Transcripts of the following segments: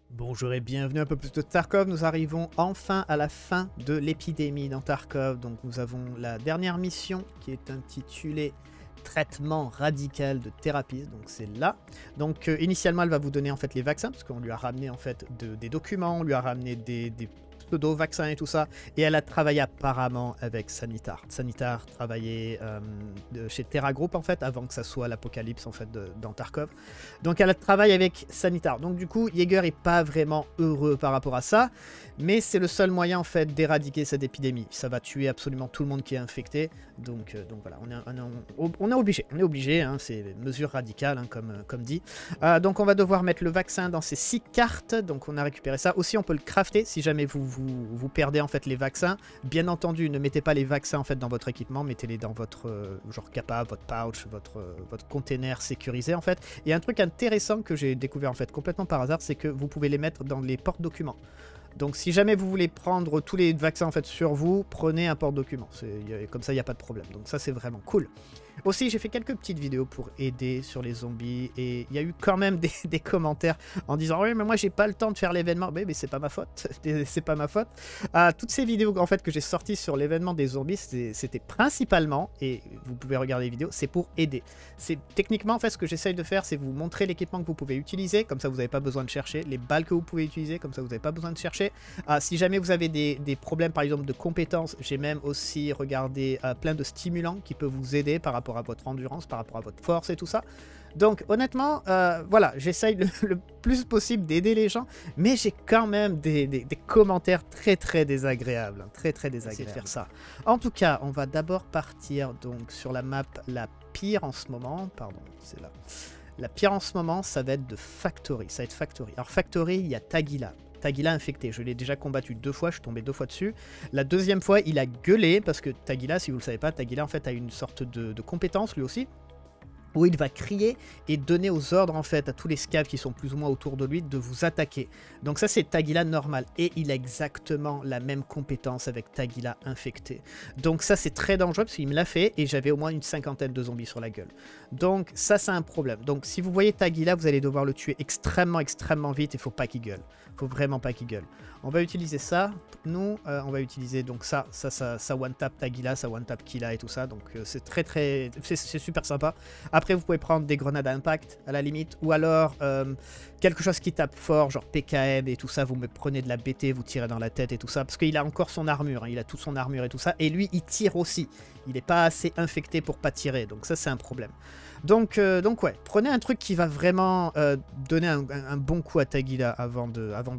Bonjour et bienvenue à un peu plus de Tarkov. Nous arrivons enfin à la fin de l'épidémie dans Tarkov. Donc nous avons la dernière mission qui est intitulée Traitement radical de thérapie. Donc c'est là. Donc initialement elle va vous donner en fait les vaccins parce qu'on lui a ramené en fait des documents, on lui a ramené des pseudo-vaccins et tout ça. Et elle a travaillé apparemment avec Sanitar. Sanitar travaillait chez Terra Group en fait avant que ça soit l'apocalypse en fait dans Tarkov. Donc elle travaille avec Sanitar. Donc du coup, Jaeger est pas vraiment heureux par rapport à ça, mais c'est le seul moyen en fait d'éradiquer cette épidémie. Ça va tuer absolument tout le monde qui est infecté. Donc voilà, on est obligé, hein, c'est mesure radicale hein, comme dit. Donc on va devoir mettre le vaccin dans ces 6 cartes. Donc on a récupéré ça. Aussi on peut le crafter si jamais vous perdez en fait les vaccins. Bien entendu, ne mettez pas les vaccins en fait dans votre équipement, mettez-les dans votre genre capa, votre pouch, votre container sécurisé en fait. Et un truc intéressant que j'ai découvert en fait complètement par hasard, c'est que vous pouvez les mettre dans les porte-documents. Donc si jamais vous voulez prendre tous les vaccins en fait sur vous, prenez un porte-document. Comme ça, il n'y a pas de problème. Donc ça, c'est vraiment cool. Aussi, j'ai fait quelques petites vidéos pour aider sur les zombies et il y a eu quand même des commentaires en disant « Oui, mais moi, j'ai pas le temps de faire l'événement. » Mais c'est pas ma faute. C'est pas ma faute. Toutes ces vidéos en fait que j'ai sorties sur l'événement des zombies, c'était principalement, et vous pouvez regarder les vidéos, c'est pour aider. C'est techniquement, en fait, ce que j'essaye de faire, c'est vous montrer l'équipement que vous pouvez utiliser. Comme ça, vous n'avez pas besoin de chercher. Les balles que vous pouvez utiliser. Comme ça, vous n'avez pas besoin de chercher. Si jamais vous avez des problèmes, par exemple, de compétences, j'ai même aussi regardé plein de stimulants qui peuvent vous aider par rapport à votre endurance, par rapport à votre force et tout ça. Donc honnêtement, voilà, j'essaye le plus possible d'aider les gens, mais j'ai quand même des commentaires très désagréables, hein, très désagréables de faire ça. En tout cas, on va d'abord partir donc sur la map la pire en ce moment, pardon, c'est là. La pire en ce moment, ça va être de Factory, ça va être Factory. Alors Factory, il y a Tagila. Tagila infecté, je l'ai déjà combattu 2 fois, je suis tombé 2 fois dessus. La deuxième fois, il a gueulé, parce que Tagila, si vous ne le savez pas, Tagila en fait a une sorte de compétence lui aussi, où il va crier et donner aux ordres en fait à tous les scavs qui sont plus ou moins autour de lui de vous attaquer. Donc ça c'est Tagila normal et il a exactement la même compétence avec Tagila infecté. Donc ça c'est très dangereux parce qu'il me l'a fait et j'avais au moins une 50aine de zombies sur la gueule. Donc ça c'est un problème. Donc si vous voyez Tagila, vous allez devoir le tuer extrêmement vite, il faut pas qu'il gueule. Faut vraiment pas qu'il gueule. On va utiliser ça. Nous, on va utiliser donc ça one tap Tagila, ça one tap Killa et tout ça. Donc c'est c'est super sympa. Après, vous pouvez prendre des grenades à impact à la limite, ou alors quelque chose qui tape fort, genre PKM et tout ça. Vous me prenez de la BT, vous tirez dans la tête et tout ça, parce qu'il a encore son armure, hein, il a toute son armure et tout ça. Et lui, il tire aussi. Il n'est pas assez infecté pour pas tirer, donc ça c'est un problème. Donc ouais, prenez un truc qui va vraiment donner un bon coup à Tagila avant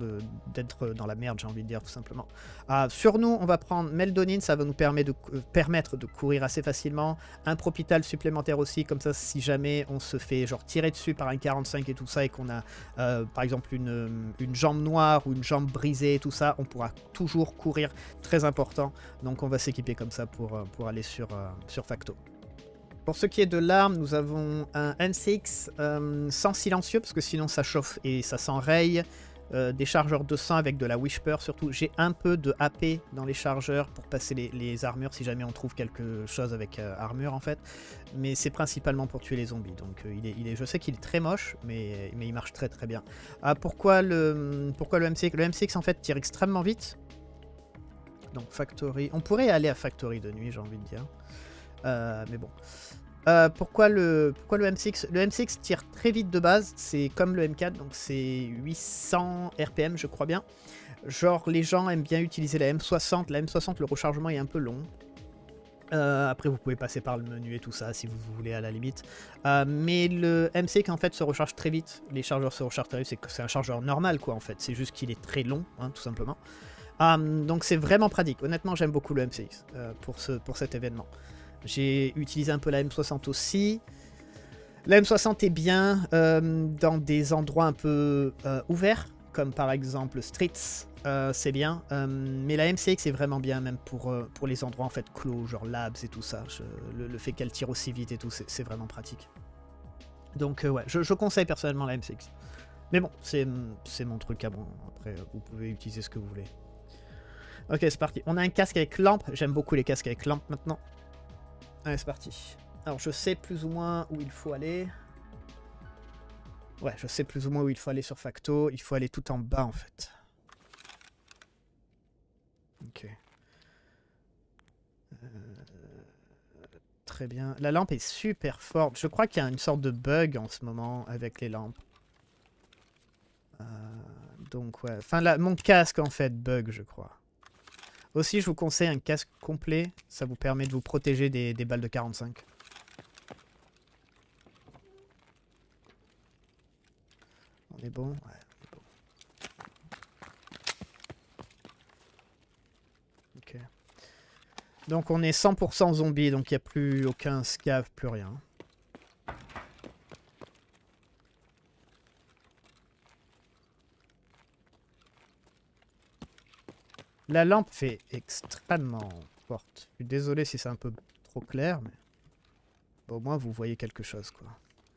d'être dans la merde, j'ai envie de dire tout simplement. Sur nous, on va prendre Meldonine, ça va nous permettre de courir assez facilement. Un Propital supplémentaire aussi, comme ça si jamais on se fait genre tirer dessus par un 45 et tout ça et qu'on a par exemple une jambe noire ou une jambe brisée et tout ça, on pourra toujours courir, très important. Donc on va s'équiper comme ça pour aller sur Facto. Pour ce qui est de l'arme, nous avons un N6 sans silencieux, parce que sinon ça chauffe et ça s'enraye. Des chargeurs de sang avec de la Whisper surtout. J'ai un peu de AP dans les chargeurs pour passer les armures si jamais on trouve quelque chose avec armure en fait. Mais c'est principalement pour tuer les zombies. Donc je sais qu'il est très moche, mais il marche très bien. Pourquoi le M6? Le M6 en fait tire extrêmement vite. Donc Factory. On pourrait aller à Factory de nuit, j'ai envie de dire. Mais bon. Pourquoi le M6? Le M6 tire très vite de base, c'est comme le M4, donc c'est 800 RPM je crois bien. Genre les gens aiment bien utiliser la M60, la M60 le rechargement est un peu long. Après vous pouvez passer par le menu et tout ça si vous voulez à la limite. Mais le M6 en fait se recharge très vite, les chargeurs se rechargent très vite, c'est un chargeur normal quoi en fait, c'est juste qu'il est très long hein, tout simplement. Donc c'est vraiment pratique, honnêtement j'aime beaucoup le M6 pour cet événement. J'ai utilisé un peu la M60 aussi. La M60 est bien dans des endroits un peu ouverts, comme par exemple Streets, c'est bien. Mais la MCX est vraiment bien, même pour les endroits en fait clos, genre Labs et tout ça. Le fait qu'elle tire aussi vite et tout, c'est vraiment pratique. Donc ouais, je conseille personnellement la MCX. Mais bon, c'est mon truc à bon. Après, vous pouvez utiliser ce que vous voulez. Ok, c'est parti. On a un casque avec lampe. J'aime beaucoup les casques avec lampe maintenant. Allez, c'est parti. Alors, je sais plus ou moins où il faut aller. Ouais, je sais plus ou moins où il faut aller sur Facto. Il faut aller tout en bas, en fait. Ok. Très bien. La lampe est super forte. Je crois qu'il y a une sorte de bug en ce moment avec les lampes. Donc, ouais. Enfin, là, mon casque, en fait, bug, je crois. Aussi, je vous conseille un casque complet. Ça vous permet de vous protéger des balles de 45. On est bon? Ouais, on est bon. Ok. Donc on est 100% zombie, donc il n'y a plus aucun scav, plus rien. La lampe fait extrêmement forte. Je suis désolé si c'est un peu trop clair, mais bon, au moins vous voyez quelque chose, quoi.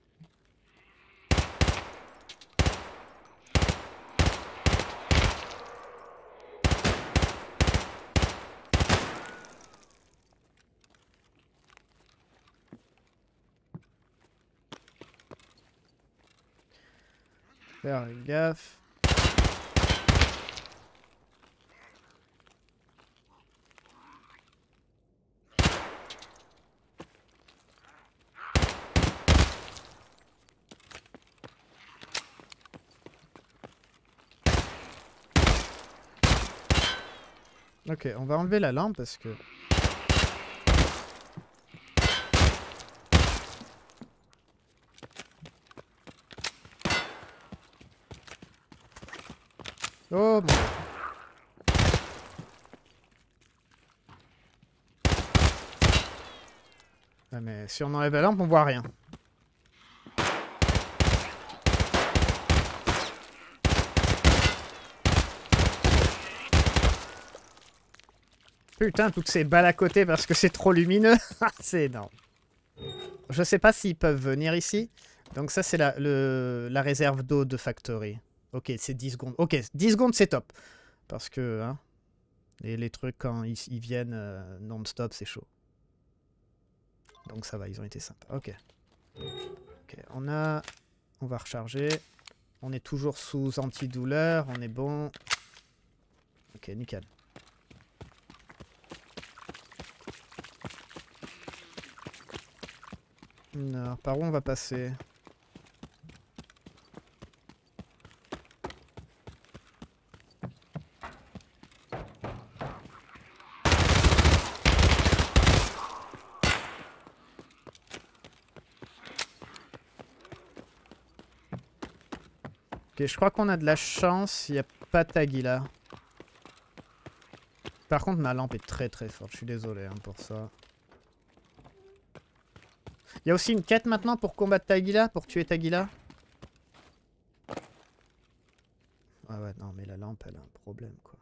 Faire gaffe. Ok, on va enlever la lampe parce que... Oh mon Dieu. Ah, mais si on enlève la lampe, on voit rien. Putain, toutes ces balles à côté parce que c'est trop lumineux. C'est énorme. Je sais pas s'ils peuvent venir ici. Donc ça, c'est la réserve d'eau de Factory. Ok, c'est 10 secondes. Ok, 10 secondes, c'est top. Parce que hein, les trucs, quand ils viennent non-stop, c'est chaud. Donc ça va, ils ont été sympas. Ok. Ok, on va recharger. On est toujours sous antidouleur. On est bon. Ok, nickel. Alors, par où on va passer? Ok, je crois qu'on a de la chance. Il n'y a pas Tagila. Par contre, ma lampe est très très forte. Je suis désolé hein, pour ça. Il y a aussi une quête maintenant pour combattre Tagila, pour tuer Tagila. Ah ouais, non, mais la lampe, elle a un problème, quoi.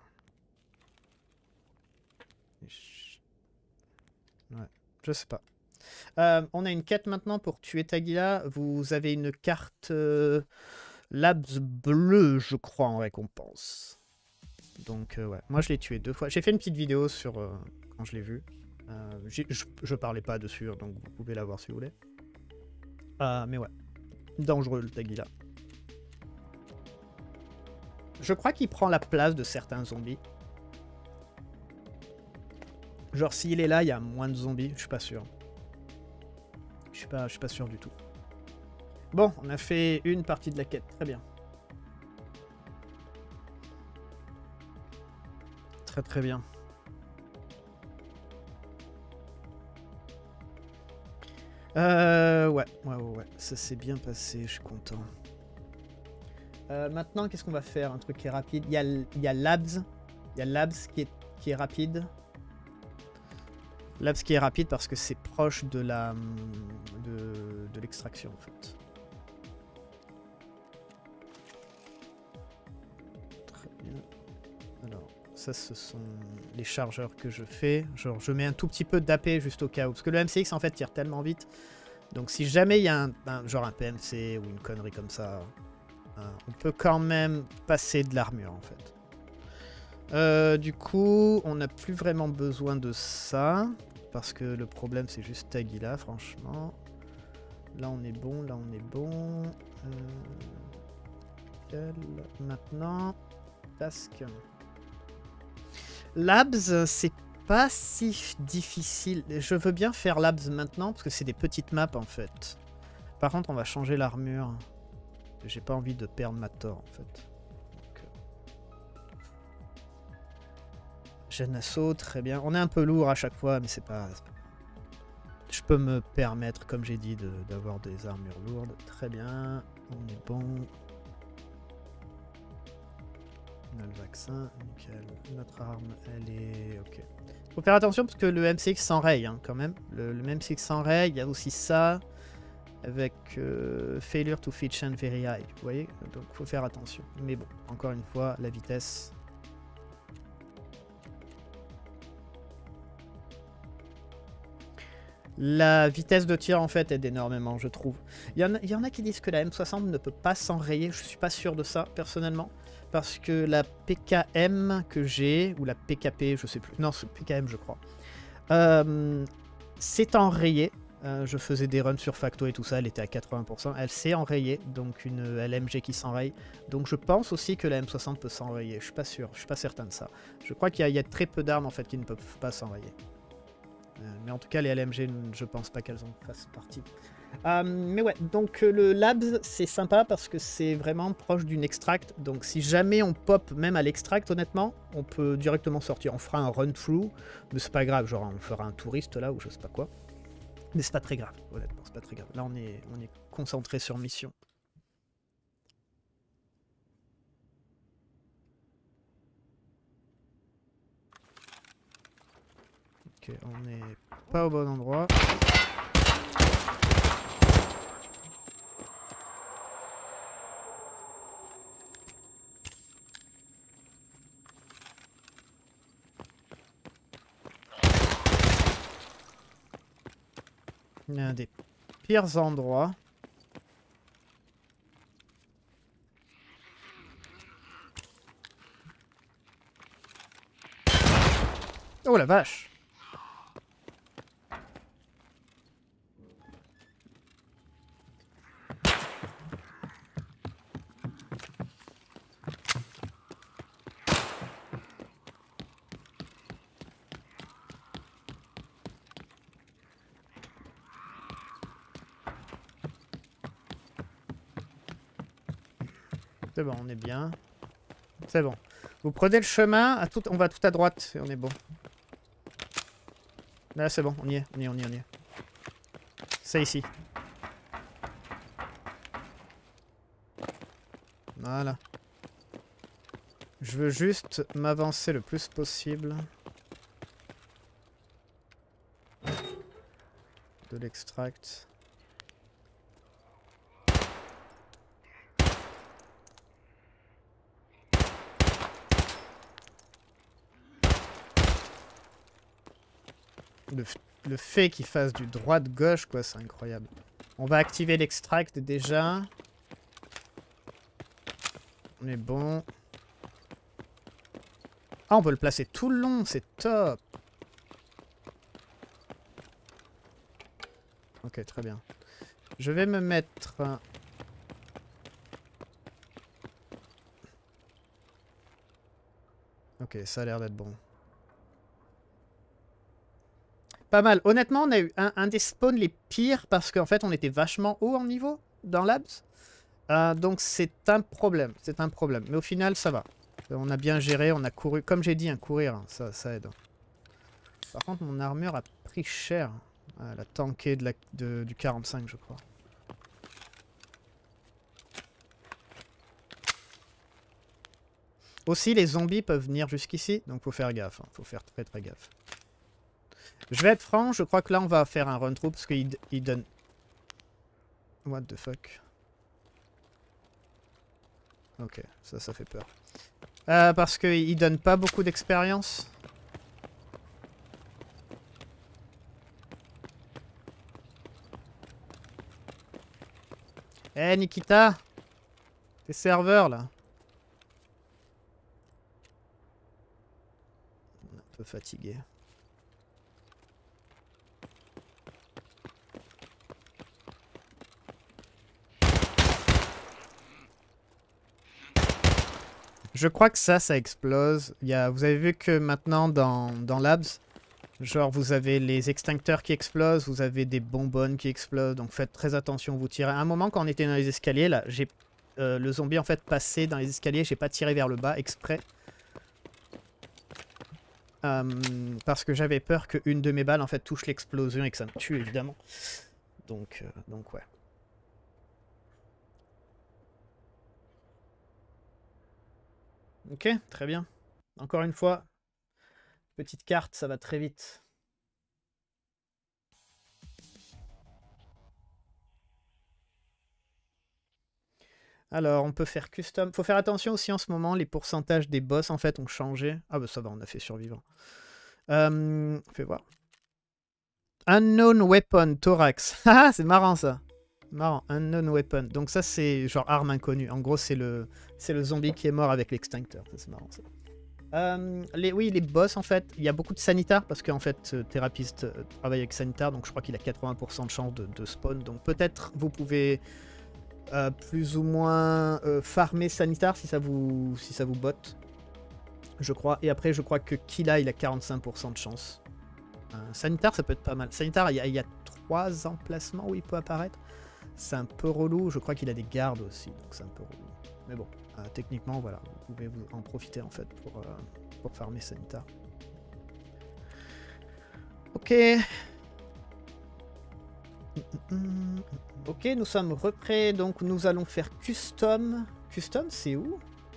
Ouais, je sais pas. On a une quête maintenant pour tuer Tagila. Vous avez une carte Labs bleue, je crois, en récompense. Donc, ouais. Moi, je l'ai tué 2 fois. J'ai fait une petite vidéo sur quand je l'ai vu. Je parlais pas dessus, hein, donc vous pouvez la voir si vous voulez. Mais ouais. Dangereux, le Tagila. Je crois qu'il prend la place de certains zombies. Genre, s'il est là, il y a moins de zombies. Je suis pas sûr. Je suis pas sûr du tout. Bon, on a fait une partie de la quête. Très bien. Très très bien. Ouais. Ça s'est bien passé, je suis content. Maintenant, qu'est-ce qu'on va faire? Un truc qui est rapide. Il y a Labs. Il y a Labs qui est rapide. Labs qui est rapide parce que c'est proche de l'extraction, en fait. Très bien. Alors, ça, ce sont les chargeurs que je fais. Genre, je mets un tout petit peu d'AP juste au cas où. Parce que le MCX, en fait, tire tellement vite. Donc, si jamais il y a genre un PMC ou une connerie comme ça, on peut quand même passer de l'armure, en fait. Du coup, on n'a plus vraiment besoin de ça. Parce que le problème, c'est juste Tagila, franchement. Là on est bon, là on est bon. Maintenant, task. Labs, c'est pas si difficile. Je veux bien faire Labs maintenant parce que c'est des petites maps en fait. Par contre, on va changer l'armure. J'ai pas envie de perdre ma Thor en fait. Jeune assaut, très bien. On est un peu lourd à chaque fois, mais c'est pas... Je peux me permettre, comme j'ai dit, d'avoir des armures lourdes. Très bien, on est bon. On a le vaccin, nickel. Notre arme, elle est... Ok. Faut faire attention parce que le M6 s'enraye hein, quand même. Le M6 s'enraye, il y a aussi ça. Avec failure to fit chain very high. Vous voyez? Donc faut faire attention. Mais bon, encore une fois, la vitesse... La vitesse de tir en fait aide énormément, je trouve. Il y en a qui disent que la M60 ne peut pas s'enrayer, je suis pas sûr de ça personnellement. Parce que la PKM que j'ai, ou la PKP, je sais plus, non c'est PKM je crois, c'est enrayé. Je faisais des runs sur Facto et tout ça, elle était à 80%, elle s'est enrayée, donc une LMG qui s'enraye. Donc je pense aussi que la M60 peut s'enrayer, je suis pas sûr, je suis pas certain de ça. Je crois qu'il y a très peu d'armes en fait qui ne peuvent pas s'enrayer. Mais en tout cas, les LMG, je pense pas qu'elles en fassent partie. Mais ouais, donc le Labs, c'est sympa parce que c'est vraiment proche d'une extract. Donc si jamais on pop même à l'extract, honnêtement, on peut directement sortir. On fera un run-through, mais c'est pas grave. Genre, on fera un touriste là ou je sais pas quoi. Mais c'est pas très grave, honnêtement, c'est pas très grave. Là, on est concentré sur mission. Ok, on n'est pas au bon endroit. Il y a un des pires endroits. Oh la vache! C'est bon, on est bien. C'est bon. Vous prenez le chemin, on va tout à droite et on est bon. Là, c'est bon, on y est, on y est, on y est, on y est. C'est ici. Voilà. Je veux juste m'avancer le plus possible. De l'extract. Le fait qu'il fasse du droite-gauche, quoi, c'est incroyable. On va activer l'extract déjà. On est bon. Ah, on peut le placer tout le long, c'est top. Ok, très bien. Je vais me mettre... Ok, ça a l'air d'être bon. Pas mal. Honnêtement, on a eu un des spawns les pires parce qu'en fait, on était vachement haut en niveau dans Labs. Donc c'est un problème. C'est un problème. Mais au final, ça va. On a bien géré, on a couru. Comme j'ai dit, un courir, hein, ça aide. Par contre, mon armure a pris cher. Elle a tanké du 45, je crois. Aussi, les zombies peuvent venir jusqu'ici, donc faut faire gaffe. Hein. Faut faire très très gaffe. Je vais être franc, je crois que là on va faire un run-through parce qu'il donne... What the fuck? Ok, ça fait peur. Parce qu'il donne pas beaucoup d'expérience. Eh hey, Nikita! T'es serveur là. On est un peu fatigué. Je crois que ça explose. Vous avez vu que maintenant dans Labs, genre vous avez les extincteurs qui explosent, vous avez des bonbonnes qui explosent, donc faites très attention, vous tirez. À un moment quand on était dans les escaliers, là, le zombie en fait passé dans les escaliers, j'ai pas tiré vers le bas exprès. Parce que j'avais peur qu'une de mes balles en fait touche l'explosion et que ça me tue évidemment. Donc ouais. Ok, très bien. Encore une fois, petite carte, ça va très vite. Alors, on peut faire custom. Faut faire attention aussi en ce moment, les pourcentages des boss en fait ont changé. Ah bah ça va, on a fait survivant. Fais voir. Unknown Weapon, Thorax. Ah, c'est marrant ça. Marrant, Unknown Weapon. Donc ça c'est genre arme inconnue. En gros c'est le zombie qui est mort avec l'extincteur. C'est marrant ça. Oui, les boss en fait, il y a beaucoup de sanitaires parce qu'en fait Thérapeute travaille avec sanitaire, donc je crois qu'il a 80% de chance de spawn. Donc peut-être vous pouvez plus ou moins farmer sanitaire si ça vous botte. Je crois. Et après je crois que Killa il a 45% de chance. Sanitaire ça peut être pas mal. Sanitaire il y a 3 emplacements où il peut apparaître. C'est un peu relou, je crois qu'il a des gardes aussi, donc c'est un peu relou. Mais bon, techniquement, voilà, vous pouvez en profiter en fait pour farmer Sanita. Ok. Ok, nous sommes reprêts, donc nous allons faire custom. Custom, c'est où?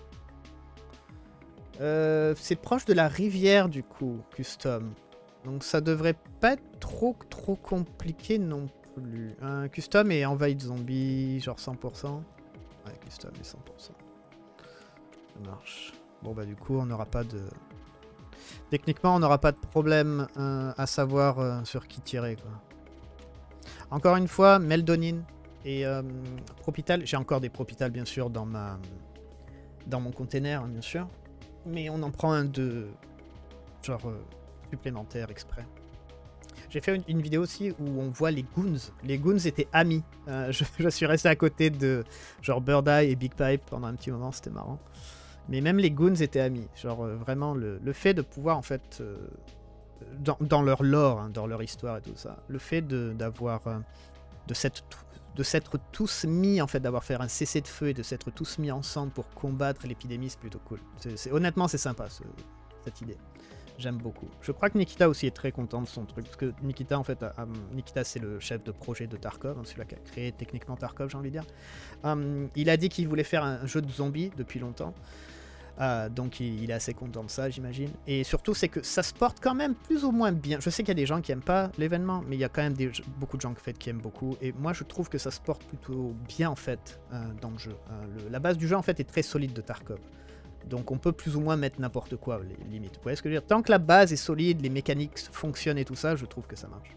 C'est proche de la rivière du coup, custom. Donc ça devrait pas être trop compliqué non plus. Custom et envahit zombie, genre 100%. Ouais, custom et 100%. Ça marche. Bon bah du coup on n'aura pas de... Techniquement on n'aura pas de problème à savoir sur qui tirer quoi. Encore une fois, Meldonin et Propital. J'ai encore des Propital bien sûr dans mon container bien sûr. Mais on en prend un de genre supplémentaire exprès. J'ai fait une vidéo aussi où on voit les Goons. Les Goons étaient amis. Je suis resté à côté de genre Bird Eye et Big Pipe pendant un petit moment, c'était marrant. Mais même les Goons étaient amis. Genre vraiment le fait de pouvoir en fait, dans leur lore, hein, dans leur histoire et tout ça, le fait d'avoir, de s'être tous mis, en fait, d'avoir fait un cessez-le-feu et de s'être tous mis ensemble pour combattre l'épidémie, c'est plutôt cool. Honnêtement, c'est sympa cette idée. J'aime beaucoup. Je crois que Nikita aussi est très content de son truc. Parce que Nikita, en fait, Nikita, c'est le chef de projet de Tarkov, hein, celui-là qui a créé techniquement Tarkov, j'ai envie de dire. Il a dit qu'il voulait faire un jeu de zombies depuis longtemps. Donc il est assez content de ça, j'imagine. Et surtout, c'est que ça se porte quand même plus ou moins bien. Je sais qu'il y a des gens qui aiment pas l'événement, mais il y a quand même beaucoup de gens en fait, qui aiment beaucoup. Et moi, je trouve que ça se porte plutôt bien, en fait, dans le jeu. La base du jeu, en fait, est très solide de Tarkov. Donc on peut plus ou moins mettre n'importe quoi, les limites. Vous voyez ce que je veux dire? Tant que la base est solide, les mécaniques fonctionnent et tout ça, je trouve que ça marche.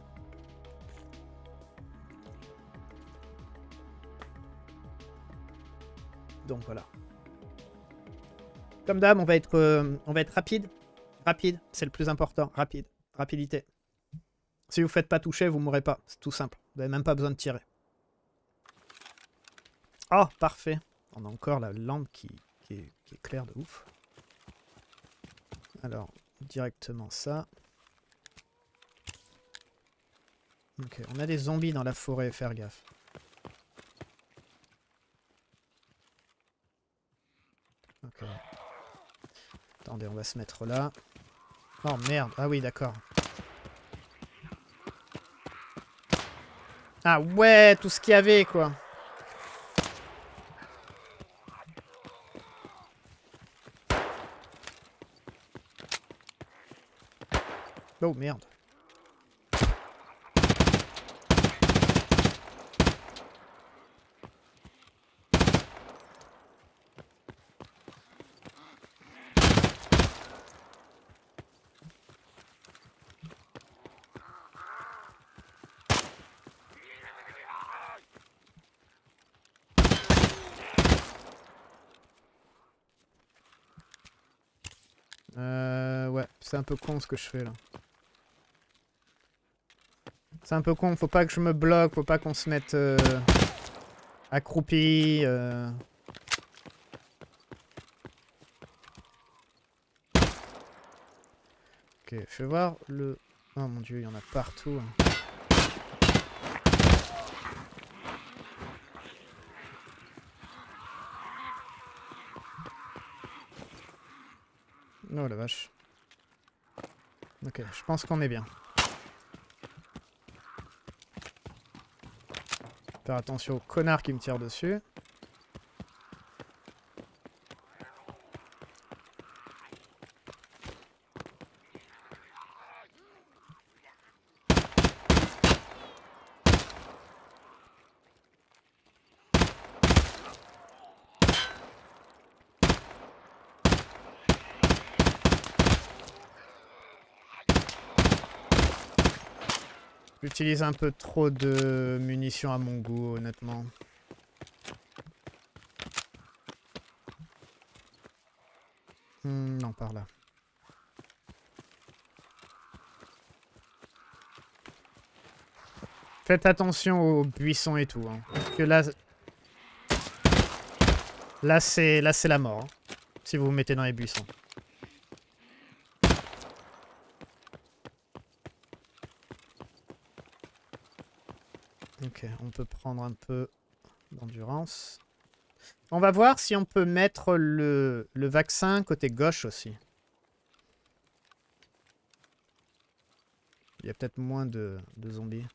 Donc voilà. Comme d'hab, on va être rapide. Rapide, c'est le plus important. Rapide. Rapidité. Si vous ne faites pas toucher, vous ne mourrez pas. C'est tout simple. Vous n'avez même pas besoin de tirer. Oh, parfait. On a encore la lampe qui est claire de ouf. Alors, directement ça. Ok, on a des zombies dans la forêt, faire gaffe. Ok. Attendez, on va se mettre là. Oh merde, ah oui, d'accord. Ah ouais, tout ce qu'il y avait, quoi. Oh merde. Ouais, c'est un peu con ce que je fais là. C'est un peu con, faut pas que je me bloque, faut pas qu'on se mette accroupi. Ok, fais voir le... Oh mon dieu, il y en a partout. Hein. Oh la vache. Ok, je pense qu'on est bien. Faire attention au connard qui me tire dessus. J'utilise un peu trop de munitions à mon goût, honnêtement. Non, par là. Faites attention aux buissons et tout. Hein. Parce que là c'est la mort. Hein, si vous vous mettez dans les buissons. Ok, on peut prendre un peu d'endurance. On va voir si on peut mettre le vaccin côté gauche aussi. Il y a peut-être moins de zombies.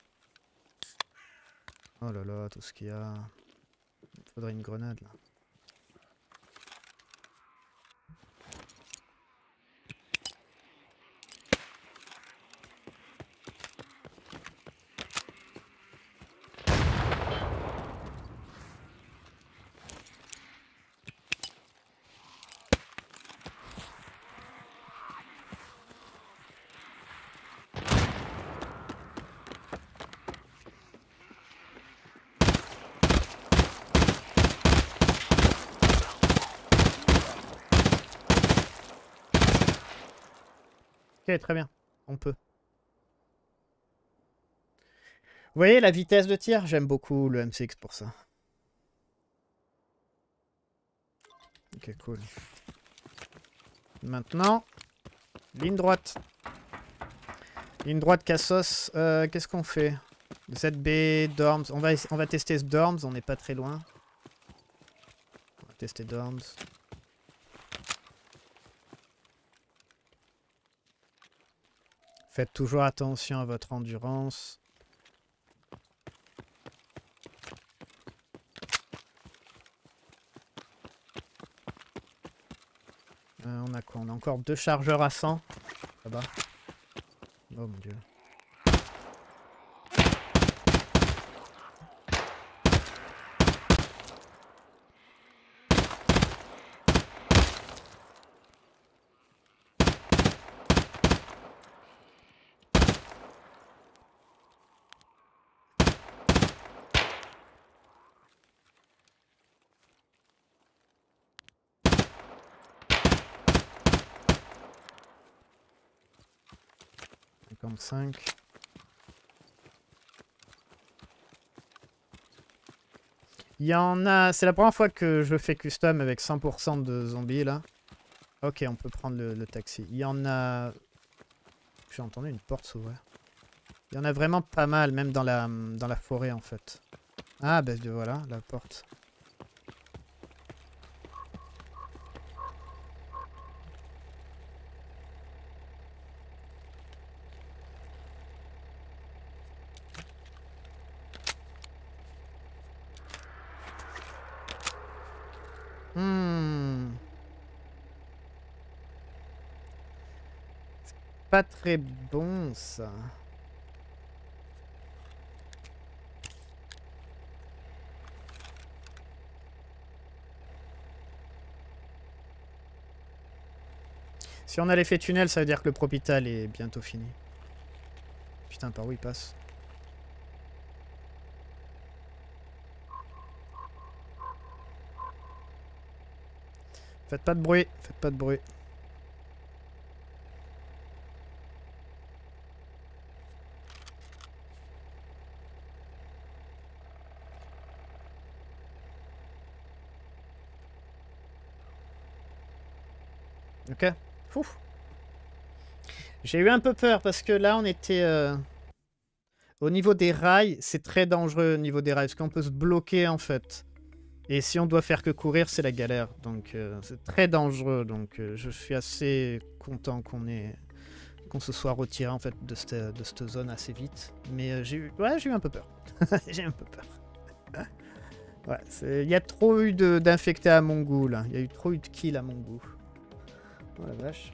Oh là là, tout ce qu'il y a. Il faudrait une grenade là. Ok, très bien. On peut. Vous voyez la vitesse de tir? J'aime beaucoup le M6 pour ça. Ok, cool. Maintenant, ligne droite. Ligne droite, Cassos. Qu'est-ce qu'on fait? ZB, Dorms. On va tester ce Dorms, on n'est pas très loin. On va tester Dorms. Faites toujours attention à votre endurance. On a quoi? On a encore 2 chargeurs à 100. Là-bas. Oh mon dieu. Il y en a... C'est la première fois que je fais custom avec 100% de zombies, là. Ok, on peut prendre le taxi. Il y en a... J'ai entendu une porte s'ouvrir. Il y en a vraiment pas mal, même dans la forêt, en fait. Ah, ben voilà, la porte. Pas très bon, ça. Si on a l'effet tunnel, ça veut dire que le Propital est bientôt fini. Putain, par où il passe? Faites pas de bruit, faites pas de bruit. Ok. Ouf. J'ai eu un peu peur parce que là, on était... au niveau des rails, c'est très dangereux au niveau des rails. Parce qu'on peut se bloquer, en fait. Et si on doit faire que courir, c'est la galère. Donc, c'est très dangereux. Donc, je suis assez content qu'on se soit retiré, en fait, de cette zone assez vite. Mais j'ai eu un peu peur. J'ai un peu peur. Ouais, il y a trop eu d'infectés à mon goût, là. Il y a eu trop eu de kills à mon goût. Oh la vache.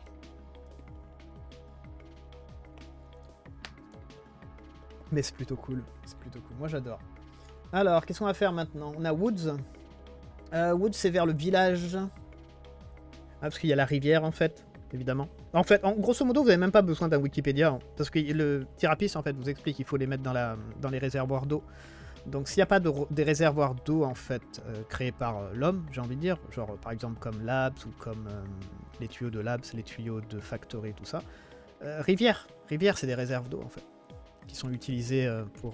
Mais c'est plutôt cool. C'est plutôt cool. Moi, j'adore. Alors, qu'est-ce qu'on va faire maintenant? On a Woods. Woods, c'est vers le village. Ah, parce qu'il y a la rivière, en fait, évidemment. En fait, grosso modo, vous n'avez même pas besoin d'un Wikipédia. Hein, parce que le Thérapiste, en fait, vous explique qu'il faut les mettre dans les réservoirs d'eau. Donc s'il n'y a pas des réservoirs d'eau en fait créés par l'homme, j'ai envie de dire, genre par exemple comme Labs ou comme les tuyaux de Labs, les tuyaux de Factory, tout ça. Rivière, c'est des réserves d'eau en fait, qui sont utilisées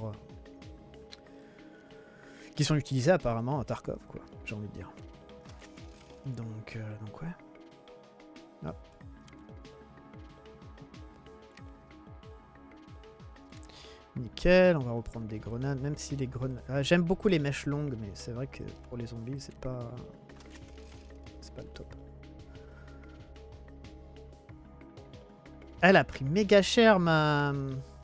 qui sont utilisées apparemment à Tarkov, quoi, j'ai envie de dire. Donc ouais. Hop. Nickel, on va reprendre des grenades, même si les grenades... j'aime beaucoup les mèches longues, mais c'est vrai que pour les zombies, c'est pas le top. Elle a pris méga cher, ma...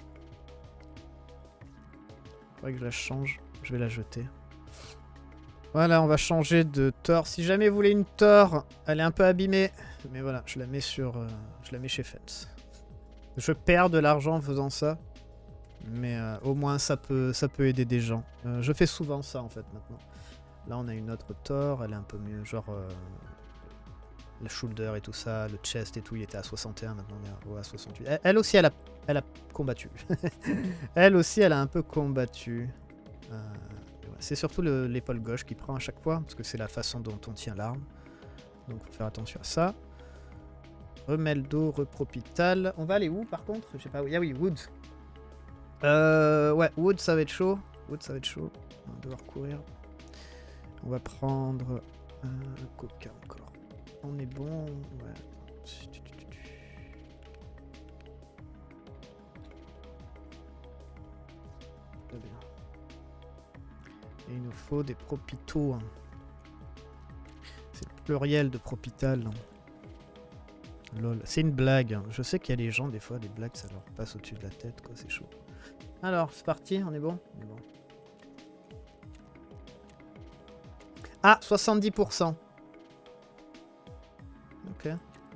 Faudrait que je la change, je vais la jeter. Voilà, on va changer de Thor. Si jamais vous voulez une Thor, elle est un peu abîmée, mais voilà, je la mets chez Fence. Je perds de l'argent en faisant ça. Mais au moins ça peut aider des gens. Je fais souvent ça en fait maintenant. Là on a une autre Thor, elle est un peu mieux, genre le shoulder et tout ça, le chest et tout, il était à 61, maintenant on est à 68. Elle aussi elle a combattu. Elle aussi elle a un peu combattu. C'est surtout l'épaule gauche qui prend à chaque fois, parce que c'est la façon dont on tient l'arme. Donc faut faire attention à ça. Remeldo, repropital. On va aller où par contre? Je sais pas où. Ah oui, Wood. Ouais, Wood ça va être chaud. Wood ça va être chaud. On va devoir courir. On va prendre Coca encore. On est bon. Ouais. Très bien. Et il nous faut des propitos. Hein. C'est le pluriel de propital. Hein. Lol. C'est une blague. Hein. Je sais qu'il y a des gens, des fois, des blagues, ça leur passe au-dessus de la tête, quoi. C'est chaud. Alors, c'est parti, on est bon? On est bon. Ah, 70%. Ok.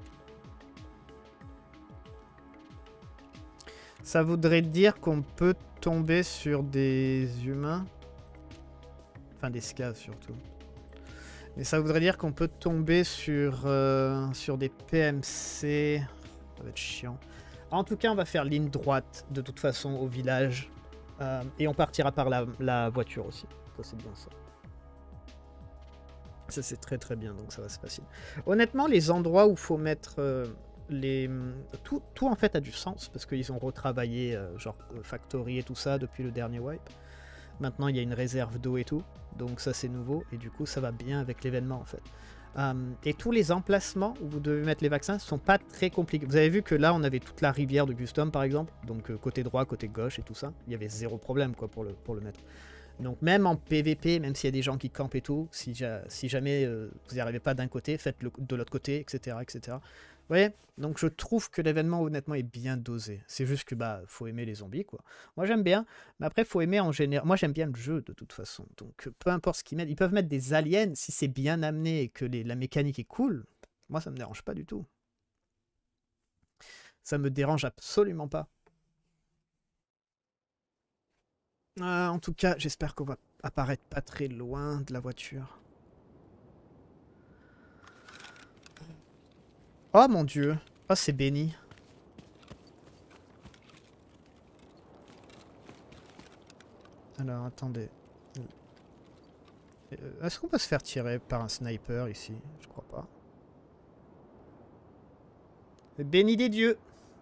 Ça voudrait dire qu'on peut tomber sur des humains. Enfin, des scavs surtout. Mais ça voudrait dire qu'on peut tomber sur des PMC. Ça va être chiant. En tout cas, on va faire ligne droite, de toute façon, au village. Et on partira par la voiture aussi. Ça, c'est bien ça. Ça, c'est très très bien, donc ça va se facile. Honnêtement, les endroits où il faut mettre tout en fait a du sens, parce qu'ils ont retravaillé genre Factory et tout ça depuis le dernier wipe. Maintenant, il y a une réserve d'eau et tout, donc ça c'est nouveau, et du coup ça va bien avec l'événement en fait. Et tous les emplacements où vous devez mettre les vaccins sont pas très compliqués. Vous avez vu que là on avait toute la rivière de Custom par exemple, donc côté droit, côté gauche et tout ça, il y avait zéro problème quoi pour le mettre. Donc même en PVP, même s'il y a des gens qui campent et tout, si jamais vous n'y arrivez pas d'un côté, faites-le de l'autre côté, etc., etc. Vous voyez? Donc je trouve que l'événement honnêtement est bien dosé. C'est juste que bah faut aimer les zombies quoi. Moi j'aime bien, mais après faut aimer en général. Moi j'aime bien le jeu de toute façon. Donc peu importe ce qu'ils mettent, ils peuvent mettre des aliens si c'est bien amené et que la mécanique est cool. Moi ça me dérange pas du tout. Ça me dérange absolument pas. En tout cas, j'espère qu'on va apparaître pas très loin de la voiture. Oh mon dieu. Oh, c'est béni. Alors, attendez. Est-ce qu'on peut se faire tirer par un sniper ici? Je crois pas. Béni des dieux.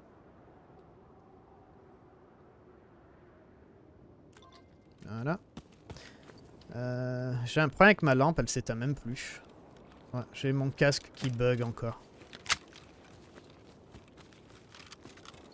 Voilà. J'ai un problème avec ma lampe, elle s'éteint même plus. Ouais, j'ai mon casque qui bug encore.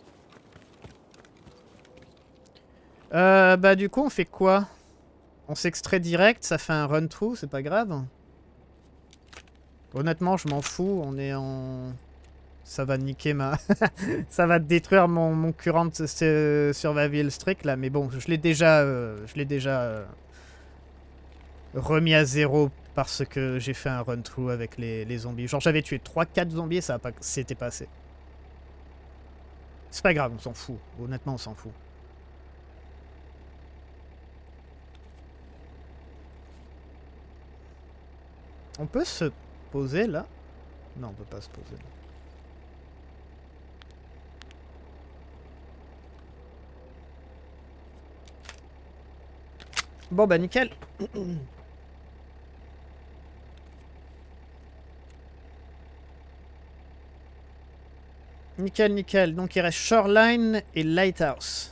Bah du coup on fait quoi? On s'extrait direct, ça fait un run through, c'est pas grave. Honnêtement je m'en fous, on est en... Ça va niquer ma... ça va détruire mon current survival streak là, mais bon, je l'ai déjà, remis à zéro parce que j'ai fait un run through avec les zombies. Genre j'avais tué 3-4 zombies et ça a pas... c'était pas assez. C'est pas grave, on s'en fout. Honnêtement, on s'en fout. On peut se poser là? Non, on peut pas se poser là. Bon bah nickel. Nickel, nickel. Donc il reste Shoreline et Lighthouse.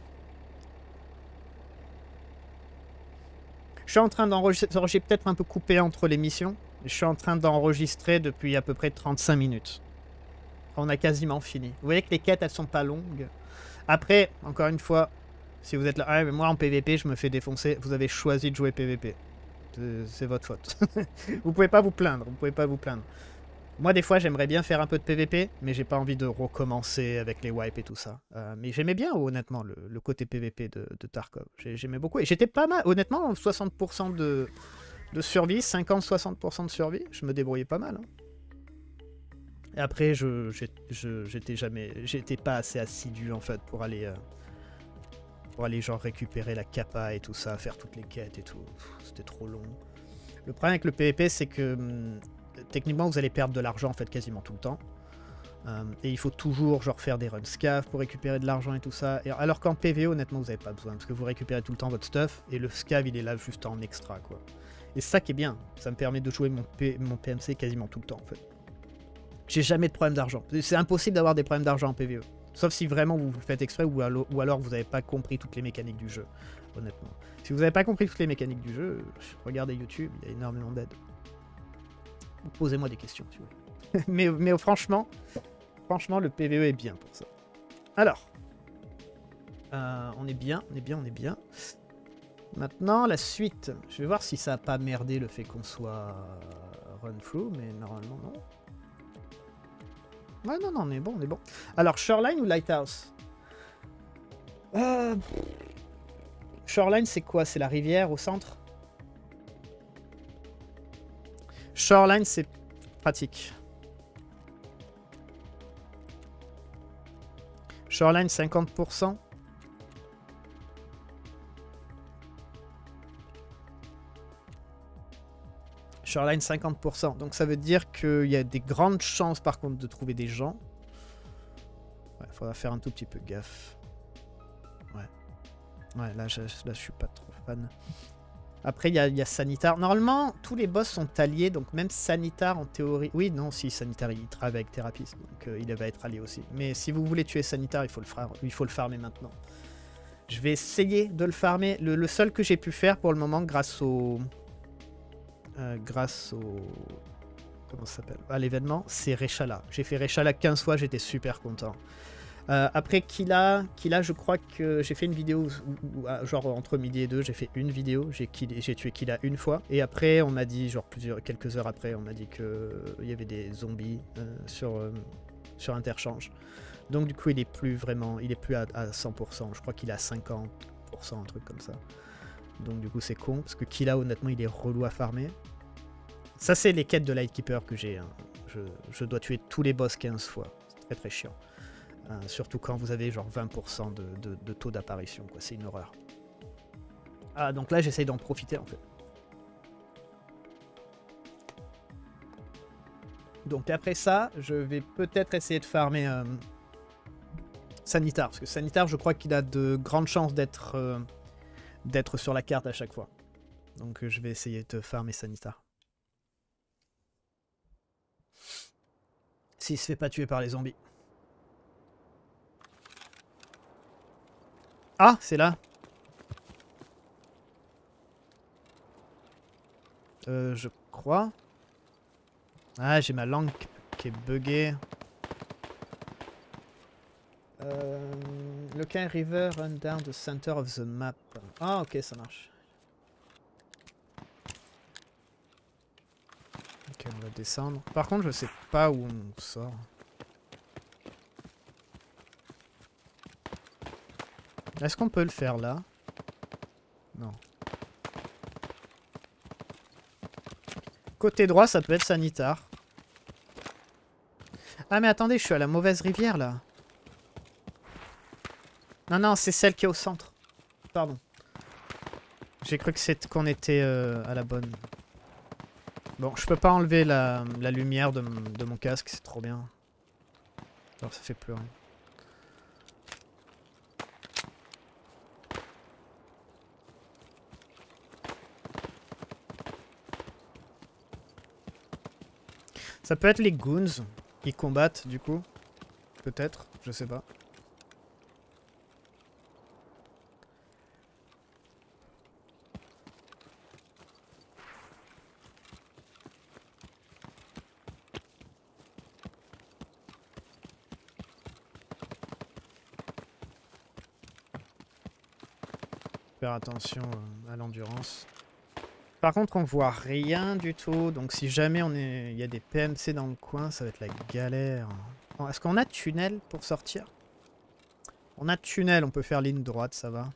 Je suis en train d'enregistrer, j'ai peut-être un peu coupé entre les missions. Je suis en train d'enregistrer depuis à peu près 35 minutes. On a quasiment fini. Vous voyez que les quêtes, elles sont pas longues. Après, encore une fois, si vous êtes là, ah, mais moi en PVP, je me fais défoncer. Vous avez choisi de jouer PVP. C'est votre faute. Vous pouvez pas vous plaindre. Vous pouvez pas vous plaindre. Moi, des fois, j'aimerais bien faire un peu de PVP, mais j'ai pas envie de recommencer avec les wipes et tout ça. Mais j'aimais bien, honnêtement, le côté PVP de Tarkov. J'aimais beaucoup. Et j'étais pas mal, honnêtement, 60% de survie, 50-60% de survie, je me débrouillais pas mal. Hein. Et après, j'étais pas assez assidu, en fait, pour aller genre récupérer la capa et tout ça, faire toutes les quêtes et tout. C'était trop long. Le problème avec le PVP, c'est que techniquement, vous allez perdre de l'argent en fait quasiment tout le temps. Et il faut toujours genre faire des runs scav pour récupérer de l'argent et tout ça. Et alors qu'en PvE, honnêtement, vous n'avez pas besoin parce que vous récupérez tout le temps votre stuff et le scav il est là juste en extra quoi. Et c'est ça qui est bien. Ça me permet de jouer mon PMC quasiment tout le temps en fait. J'ai jamais de problème d'argent. C'est impossible d'avoir des problèmes d'argent en PvE. Sauf si vraiment vous le faites exprès ou alors vous n'avez pas compris toutes les mécaniques du jeu, honnêtement. Si vous n'avez pas compris toutes les mécaniques du jeu, regardez YouTube, il y a énormément d'aide. Posez-moi des questions si vous voulez. mais franchement, le PvE est bien pour ça. Alors, on est bien. Maintenant, la suite. Je vais voir si ça n'a pas merdé le fait qu'on soit run through, mais normalement non. Ouais, non, on est bon, Alors, Shoreline ou Lighthouse? Shoreline, c'est quoi? C'est la rivière au centre? Shoreline, c'est pratique. Shoreline, 50%. Shoreline, 50%. Donc ça veut dire qu'il y a des grandes chances par contre de trouver des gens. Ouais, il faudra faire un tout petit peu gaffe. Ouais, là je suis pas trop fan. Après, il y a Sanitar. Normalement, tous les boss sont alliés, donc même Sanitar en théorie... Oui, non, si, Sanitar, il travaille avec Therapist, donc il va être allié aussi. Mais si vous voulez tuer Sanitar, il faut le farmer maintenant. Je vais essayer de le farmer. Le seul que j'ai pu faire pour le moment, grâce au... comment ça s'appelle? À l'événement, c'est Reshala. J'ai fait Reshala 15 fois, j'étais super content. Après Killa, je crois que j'ai fait une vidéo, genre entre midi et 2, j'ai fait une vidéo, j'ai tué Killa une fois, et après on m'a dit, genre quelques heures après, on m'a dit qu'il y avait des zombies sur interchange. Donc du coup il est plus à 100%, je crois qu'il est à 50%, un truc comme ça. Donc du coup c'est con, parce que Killa honnêtement il est relou à farmer. Ça c'est les quêtes de Lightkeeper que j'ai, hein. Je dois tuer tous les boss 15 fois, c'est très très chiant. Surtout quand vous avez genre 20% de taux d'apparition, quoi. C'est une horreur. Ah, donc là, j'essaye d'en profiter, en fait. Donc après ça, je vais peut-être essayer de farmer Sanitar. Parce que Sanitar, je crois qu'il a de grandes chances d'être sur la carte à chaque fois. Donc je vais essayer de farmer Sanitar. S'il se fait pas tuer par les zombies. Ah, c'est là. Je crois. Ah, j'ai ma langue qui est buggée. Local river run down the center of the map. Ah ok, ça marche. Ok, on va descendre. Par contre, je sais pas où on sort. Est-ce qu'on peut le faire là? Non. Côté droit, ça peut être sanitaire. Ah mais attendez, je suis à la mauvaise rivière là. Non, non, c'est celle qui est au centre. Pardon. J'ai cru que c'était qu'on était à la bonne. Bon, je peux pas enlever la lumière de mon casque, c'est trop bien. Alors ça fait plus rien. Ça peut être les goons qui combattent du coup. Peut-être, je sais pas. Faire attention à l'endurance. Par contre, on voit rien du tout. Donc si jamais il y a des PMC dans le coin, ça va être la galère. Bon, est-ce qu'on a tunnel pour sortir? On a tunnel, on peut faire ligne droite, ça va.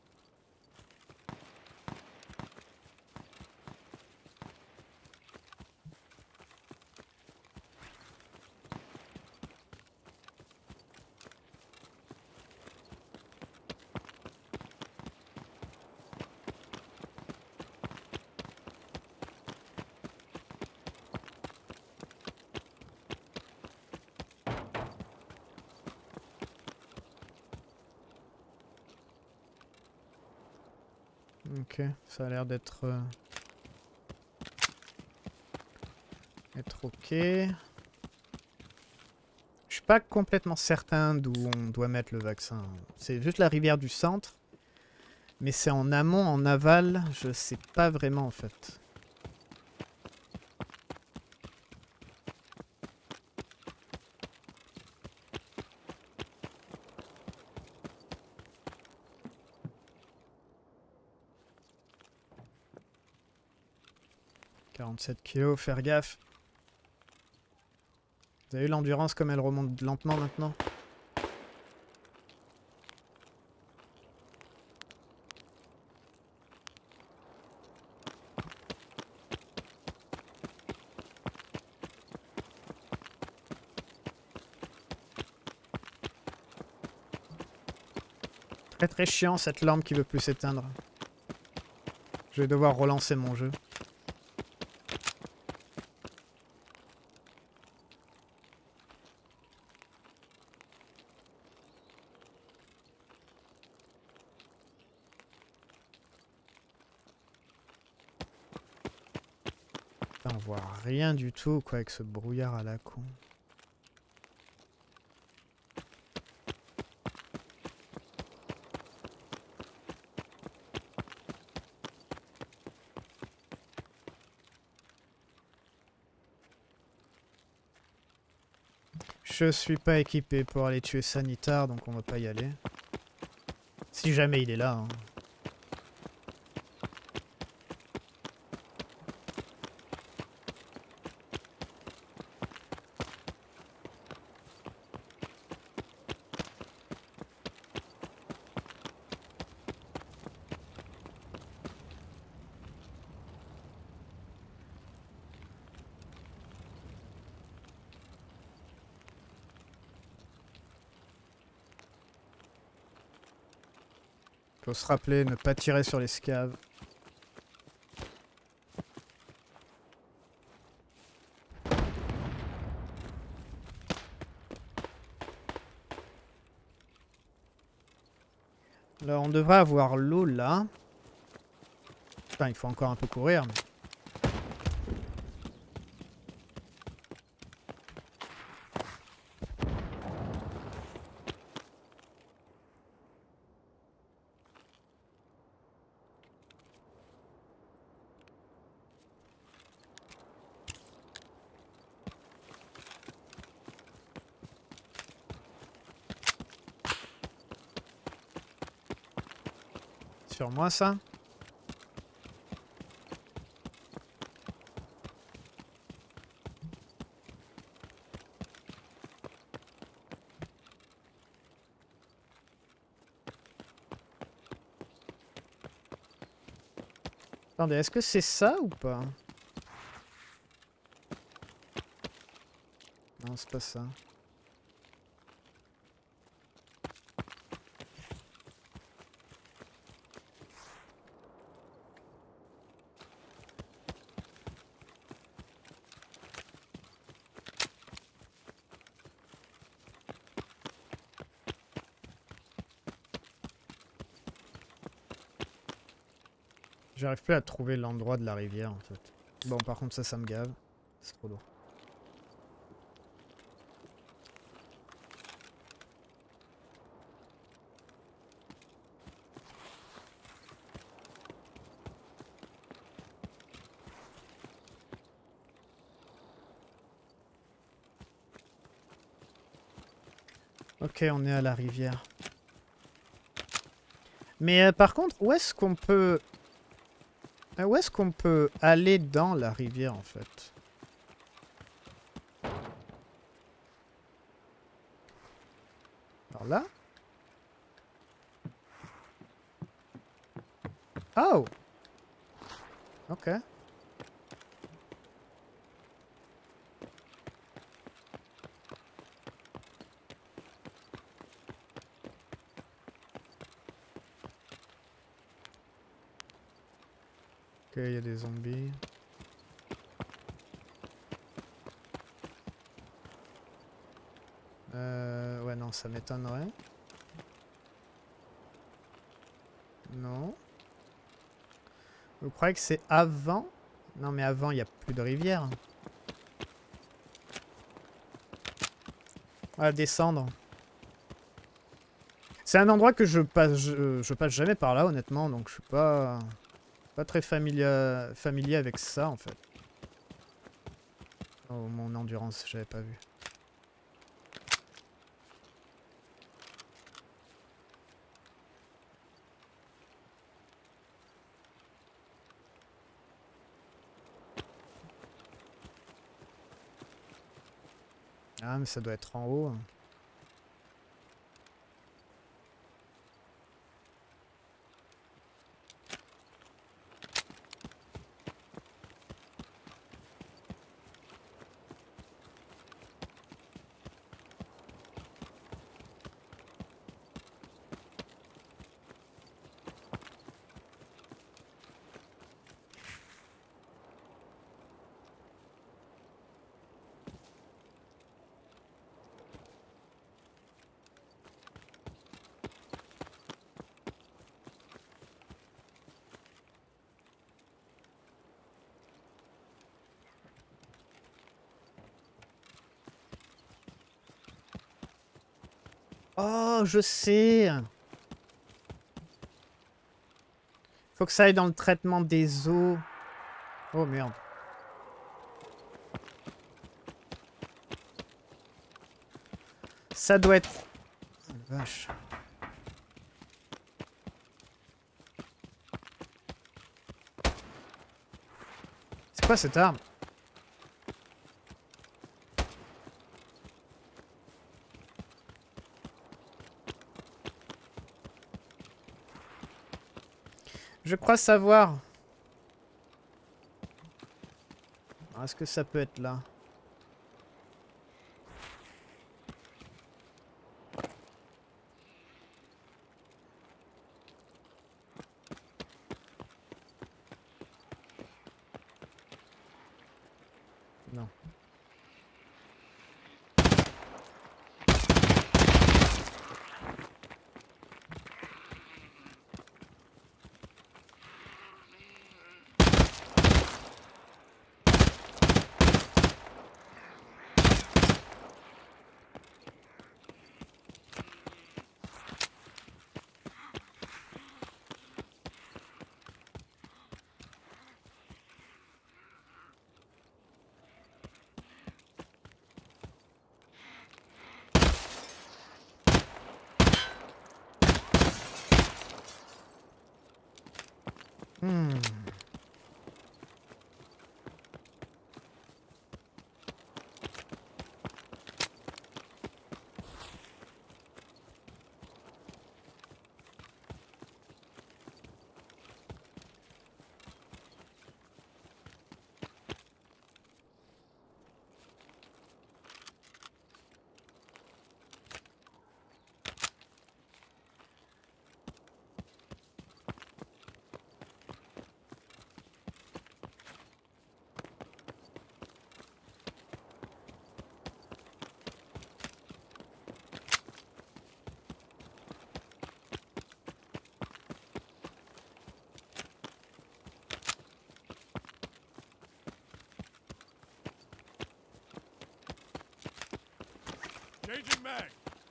Ok, ça a l'air d'être ok. Je suis pas complètement certain d'où on doit mettre le vaccin. C'est juste la rivière du centre. Mais c'est en amont, en aval, je sais pas vraiment en fait. « 47 kilos, faire gaffe. Vous avez vu l'endurance comme elle remonte lentement maintenant? Très très chiant cette lampe qui veut plus s'éteindre. Je vais devoir relancer mon jeu. Putain, on voit rien du tout quoi avec ce brouillard à la con. Je suis pas équipé pour aller tuer Sanitar, donc on va pas y aller. Si jamais il est là. Hein. Faut se rappeler, ne pas tirer sur les scaves. Alors on devrait avoir l'eau là. Putain, il faut encore un peu courir. Mais... Sur moi ça? Attendez, est-ce que c'est ça ou pas? Non, c'est pas ça. J'arrive plus à trouver l'endroit de la rivière en fait. Bon, par contre ça me gave. C'est trop lourd. Ok, on est à la rivière. Mais par contre, où est-ce qu'on peut... Où est-ce qu'on peut aller dans la rivière en fait? Alors là? Oh! Ok. Ok, il y a des zombies. Ouais, non, ça m'étonnerait. Non. Vous croyez que c'est avant? Non, mais avant, il n'y a plus de rivière. On va descendre. C'est un endroit que je passe jamais par là, honnêtement, donc je suis pas très familier avec ça, en fait. Oh, mon endurance, j'avais pas vu. Ah, mais ça doit être en haut. Oh, je sais! Faut que ça aille dans le traitement des eaux. Oh merde. Ça doit être... Oh, la vache. C'est quoi cette arme? Je crois savoir. Est-ce que ça peut être là? Non. Hmm. Changing mag.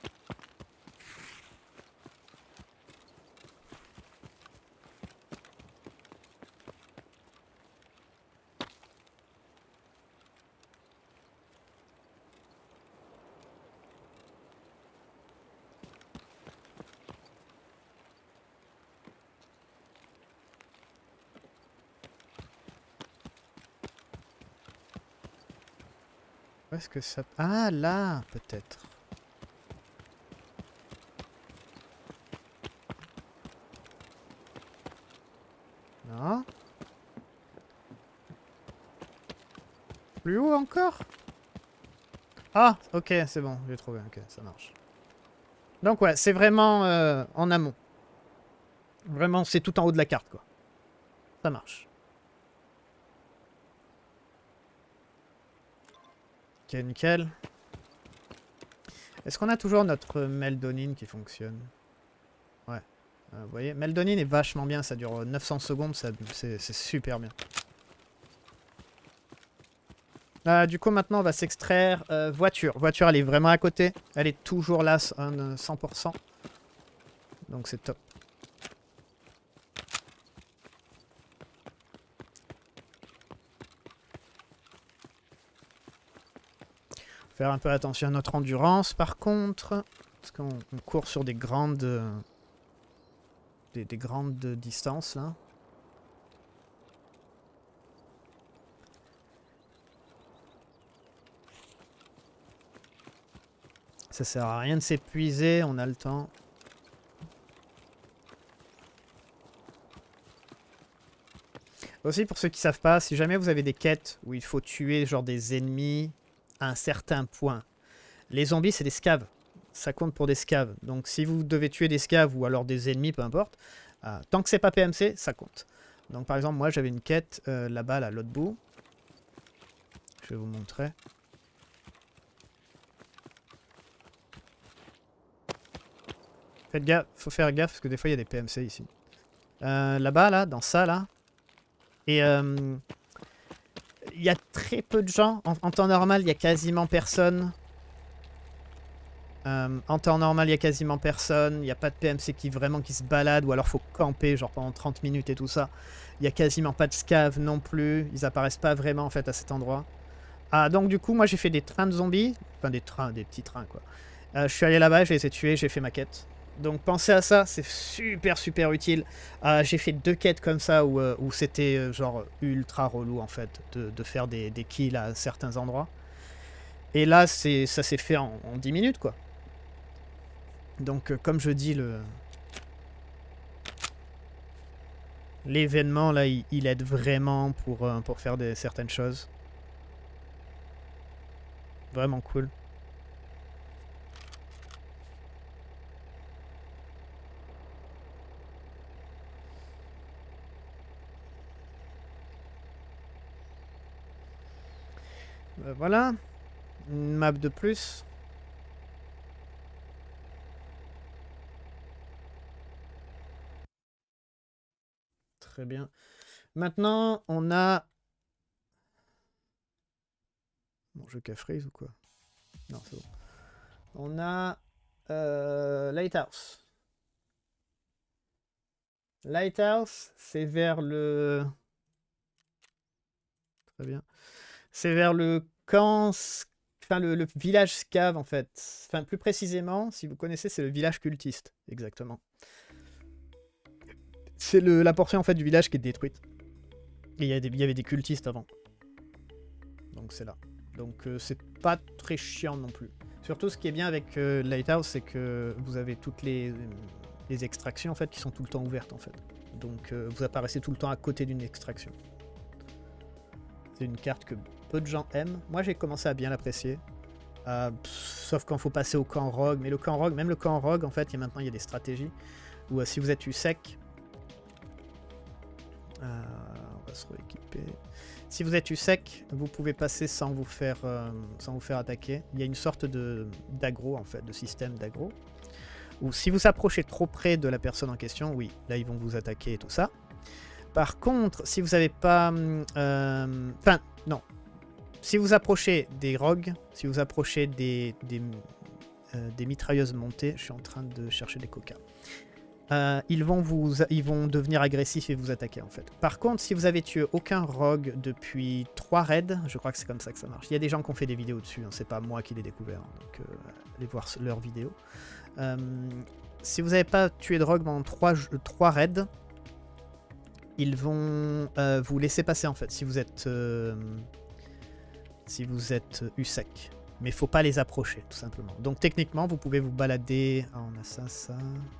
Où est-ce que ça... Ah, là, peut-être. Non. Plus haut encore? Ah, ok, c'est bon, j'ai trouvé. Ok, ça marche. Donc ouais, c'est vraiment en amont. Vraiment, c'est tout en haut de la carte, quoi. Ça marche. Ok, nickel. Est-ce qu'on a toujours notre Meldonine qui fonctionne? Ouais. Vous voyez, Meldonine est vachement bien, ça dure 900 secondes, c'est super bien. Du coup, maintenant, on va s'extraire voiture. Voiture, elle est vraiment à côté. Elle est toujours là, 100%. Donc, c'est top. Faire un peu attention à notre endurance, par contre. Parce qu'on court sur des grandes... des grandes distances, là. Ça sert à rien de s'épuiser, on a le temps. Aussi, pour ceux qui savent pas, si jamais vous avez des quêtes où il faut tuer genre des ennemis à un certain point, les zombies, c'est des scaves. Ça compte pour des scaves. Donc si vous devez tuer des scaves ou alors des ennemis, peu importe, tant que c'est pas PMC, ça compte. Donc par exemple, moi j'avais une quête là-bas, là, l'autre bout. Je vais vous montrer. Faites gaffe, faut faire gaffe parce que des fois il y a des PMC ici. Là-bas, là, dans ça, là. Et il y a très peu de gens. En temps normal, il y a quasiment personne. En temps normal, il y a quasiment personne. Il n'y a pas de PMC qui se balade. Ou alors faut camper genre pendant 30 minutes et tout ça. Il n'y a quasiment pas de scav non plus. Ils apparaissent pas vraiment en fait à cet endroit. Donc du coup, moi j'ai fait des trains de zombies. Enfin des petits trains quoi. Je suis allé là-bas, j'ai les ai tués, j'ai fait ma quête. Donc pensez à ça, c'est super utile. J'ai fait 2 quêtes comme ça où c'était genre ultra relou en fait de faire des kills à certains endroits. Et là, ça s'est fait en 10 minutes quoi. Donc comme je dis, l'événement là, il aide vraiment pour faire certaines choses. Vraiment cool. Voilà, une map de plus. Très bien. Maintenant, on a... Bon, je freeze ou quoi? Non, c'est bon. On a Lighthouse. Lighthouse, c'est vers le... Très bien. C'est vers le camp... Enfin, le village Scav, en fait. Enfin, plus précisément, si vous connaissez, c'est le village cultiste. Exactement. C'est la portion en fait du village qui est détruite. Et il y avait des cultistes avant. Donc c'est là. Donc c'est pas très chiant non plus. Surtout ce qui est bien avec Lighthouse, c'est que vous avez toutes les extractions en fait qui sont tout le temps ouvertes en fait. Donc vous apparaissez tout le temps à côté d'une extraction. C'est une carte que peu de gens aiment. Moi j'ai commencé à bien l'apprécier. Sauf quand il faut passer au camp rogue. Mais le camp rogue, même le camp rogue en fait, maintenant il y a des stratégies. Où si vous êtes sec, on va se rééquiper. Si vous êtes sec, vous pouvez passer sans vous faire attaquer. Il y a une sorte d'aggro en fait, de système d'aggro. Ou si vous approchez trop près de la personne en question, oui, là ils vont vous attaquer et tout ça. Par contre, si vous n'avez pas... Enfin, non. Si vous approchez des rogues, si vous approchez des mitrailleuses montées, je suis en train de chercher des coca. Ils vont devenir agressifs et vous attaquer en fait. Par contre, si vous avez tué aucun rogue depuis 3 raids, je crois que c'est comme ça que ça marche. Il y a des gens qui ont fait des vidéos dessus, hein, c'est pas moi qui l'ai découvert, hein, donc allez voir leurs vidéos. Si vous n'avez pas tué de rogue pendant 3 raids, ils vont vous laisser passer en fait, si vous êtes USEC. Mais il faut pas les approcher, tout simplement. Donc techniquement, vous pouvez vous balader... Ah, on a ça...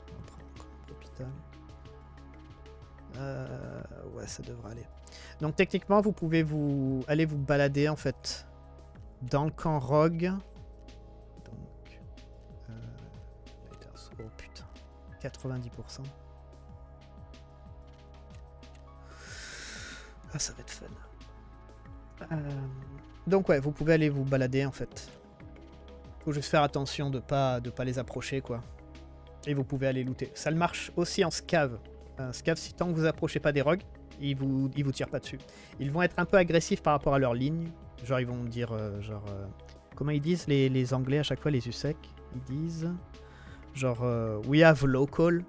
ouais, ça devrait aller. Donc techniquement, vous pouvez aller vous balader en fait dans le camp rogue. Donc, oh putain, 90%. Ah, ça va être fun. Donc ouais, vous pouvez aller vous balader en fait. Faut juste faire attention de pas les approcher quoi. Et vous pouvez aller looter. Ça marche aussi en scav. Un scav, si tant que vous approchez pas des rogues, ils vous tirent pas dessus. Ils vont être un peu agressifs par rapport à leur ligne. Genre ils vont dire comment ils disent les anglais à chaque fois, les USEC. Ils disent genre we have locals.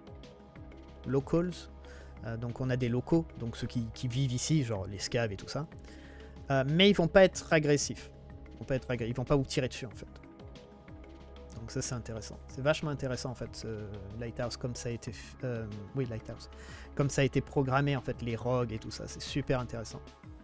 Donc on a des locaux, donc ceux qui vivent ici, genre les scavs et tout ça. Mais ils vont pas être agressifs. Ils vont pas vous tirer dessus en fait. Donc ça c'est intéressant. C'est vachement intéressant en fait Lighthouse comme ça a été oui Lighthouse. Comme ça a été programmé en fait les rogues et tout ça, c'est super intéressant.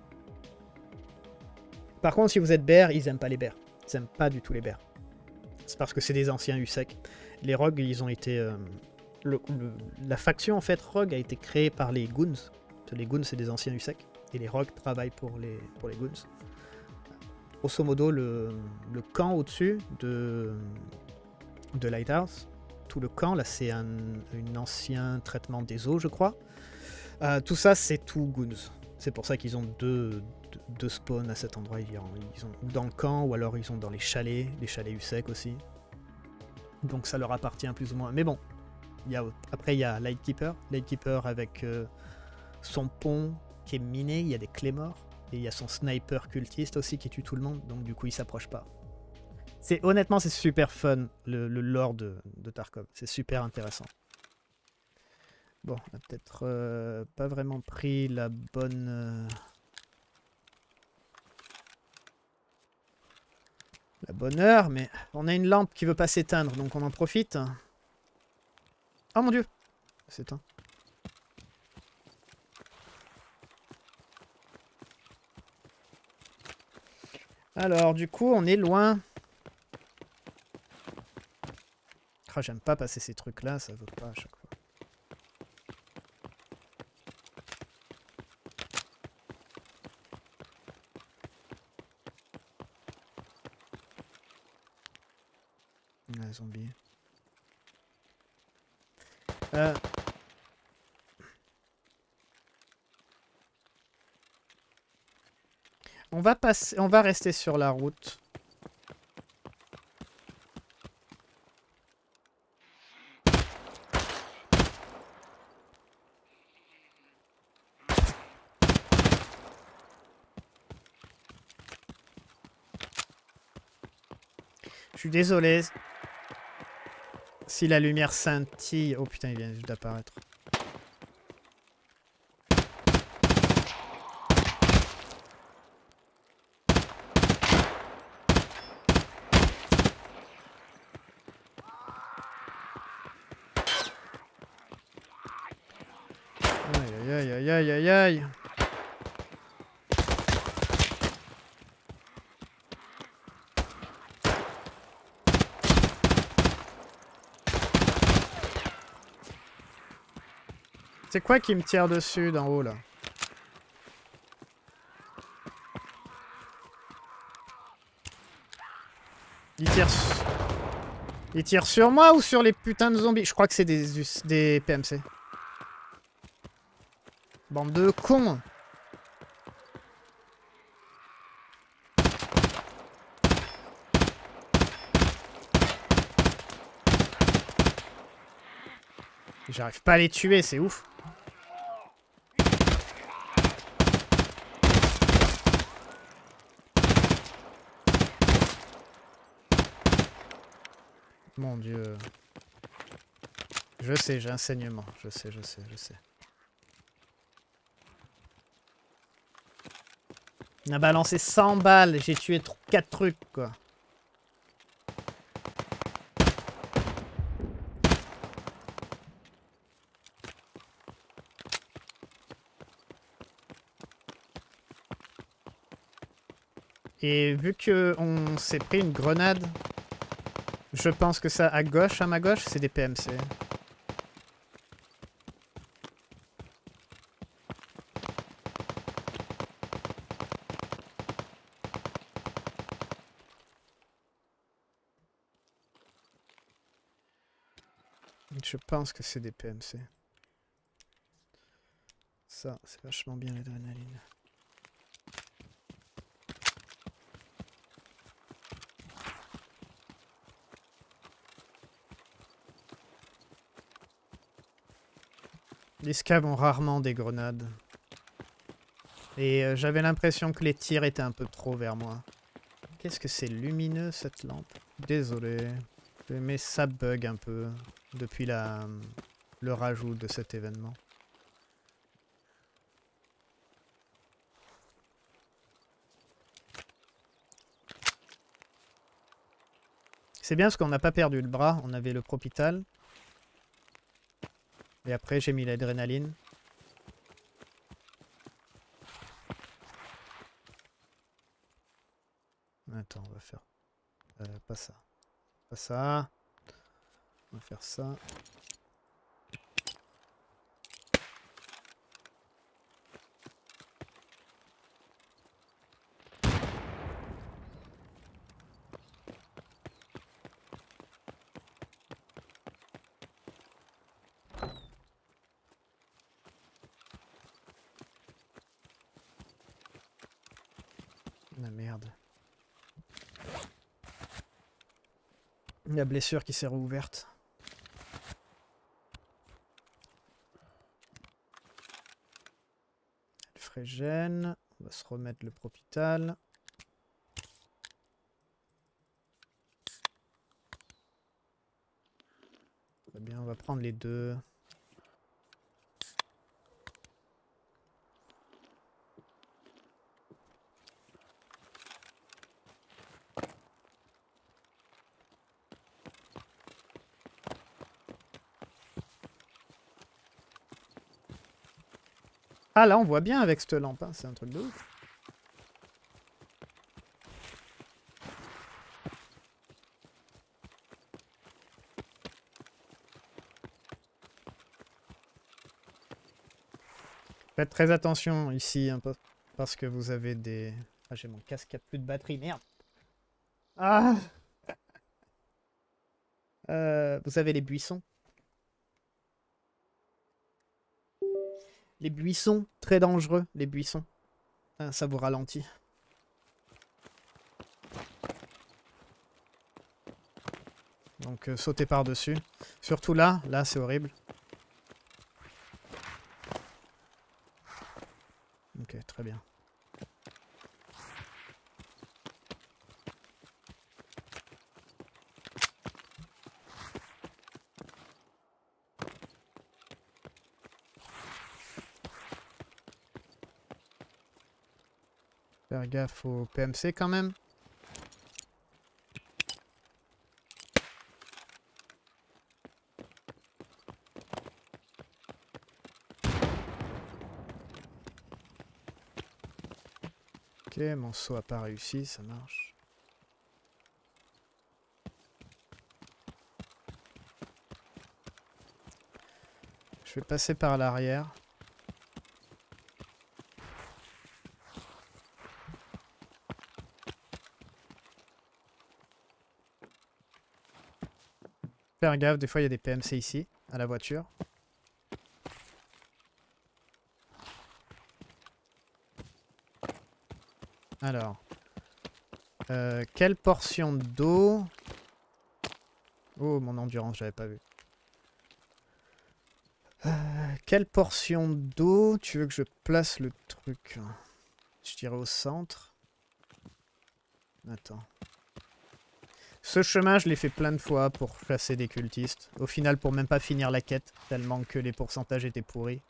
Par contre si vous êtes bear, ils aiment pas les bears. Ils aiment pas du tout les bears. C'est parce que c'est des anciens USEC. Les rogues ils ont été la faction en fait rogue a été créée par les goons. Les goons c'est des anciens USEC et les rogues travaillent pour les goons. Grosso modo, le camp au-dessus de Lighthouse, tout le camp, là c'est un ancien traitement des eaux, je crois. Tout ça, c'est tout goons. C'est pour ça qu'ils ont deux spawns à cet endroit. Ils ont ou dans le camp, ou alors ils sont dans les chalets USEC aussi. Donc ça leur appartient plus ou moins. Mais bon, après il y a Lightkeeper. Lightkeeper avec son pont qui est miné, il y a des claymores. Et il y a son sniper cultiste aussi qui tue tout le monde, donc du coup il s'approche pas. Honnêtement c'est super fun le lore de Tarkov, c'est super intéressant. Bon, on a peut-être pas vraiment pris la bonne heure, mais on a une lampe qui veut pas s'éteindre, donc on en profite. Oh mon dieu, c'est éteint. Alors, du coup, on est loin. Ah, j'aime pas passer ces trucs-là, ça veut pas à chaque fois. Ah, zombie. On va rester sur la route. Je suis désolé. Si la lumière scintille... Oh putain, il vient juste d'apparaître. Aïe aïe aïe aïe aïe aïe. C'est quoi qui me tire dessus d'en haut là? Il tire sur moi ou sur les putains de zombies? Je crois que c'est des PMC. Bande de cons! J'arrive pas à les tuer, c'est ouf. Mon Dieu. Je sais, j'ai un saignement. Je sais. On a balancé 100 balles, j'ai tué 4 trucs, quoi. Et vu que on s'est pris une grenade, je pense que ça à gauche, à ma gauche, c'est des PMC. Je pense que c'est des PMC. Ça, c'est vachement bien l'adrénaline. Les scavs ont rarement des grenades. Et j'avais l'impression que les tirs étaient un peu trop vers moi. Qu'est-ce que c'est lumineux cette lampe? Désolé. Mais ça bug un peu depuis le rajout de cet événement. C'est bien parce qu'on n'a pas perdu le bras, on avait le Propital. Et après j'ai mis l'adrénaline. Attends, on va faire... pas ça. Pas ça. On va faire ça. Ah merde. La blessure qui s'est rouverte. Elle ferait gêne. On va se remettre le Propital. Très bien, on va prendre les deux. Ah là on voit bien avec cette lampe, hein. C'est un truc de ouf. Faites très attention ici un peu, parce que vous avez des... Ah j'ai mon casque qui a plus de batterie, merde. Ah vous avez les buissons. Les buissons, très dangereux, les buissons. Ah, ça vous ralentit. Donc sautez par-dessus. Surtout là, c'est horrible. Ok, très bien. Faire gaffe au PMC quand même. Ok, mon saut a pas réussi, ça marche. Je vais passer par l'arrière. Faire gaffe, des fois il y a des PMC ici, à la voiture. Alors. Quelle portion d'eau? Oh, mon endurance, j'avais pas vu. Quelle portion d'eau tu veux que je place le truc? Je dirais au centre. Attends. Ce chemin, je l'ai fait plein de fois pour chasser des cultistes. Au final, pour même pas finir la quête, tellement que les pourcentages étaient pourris.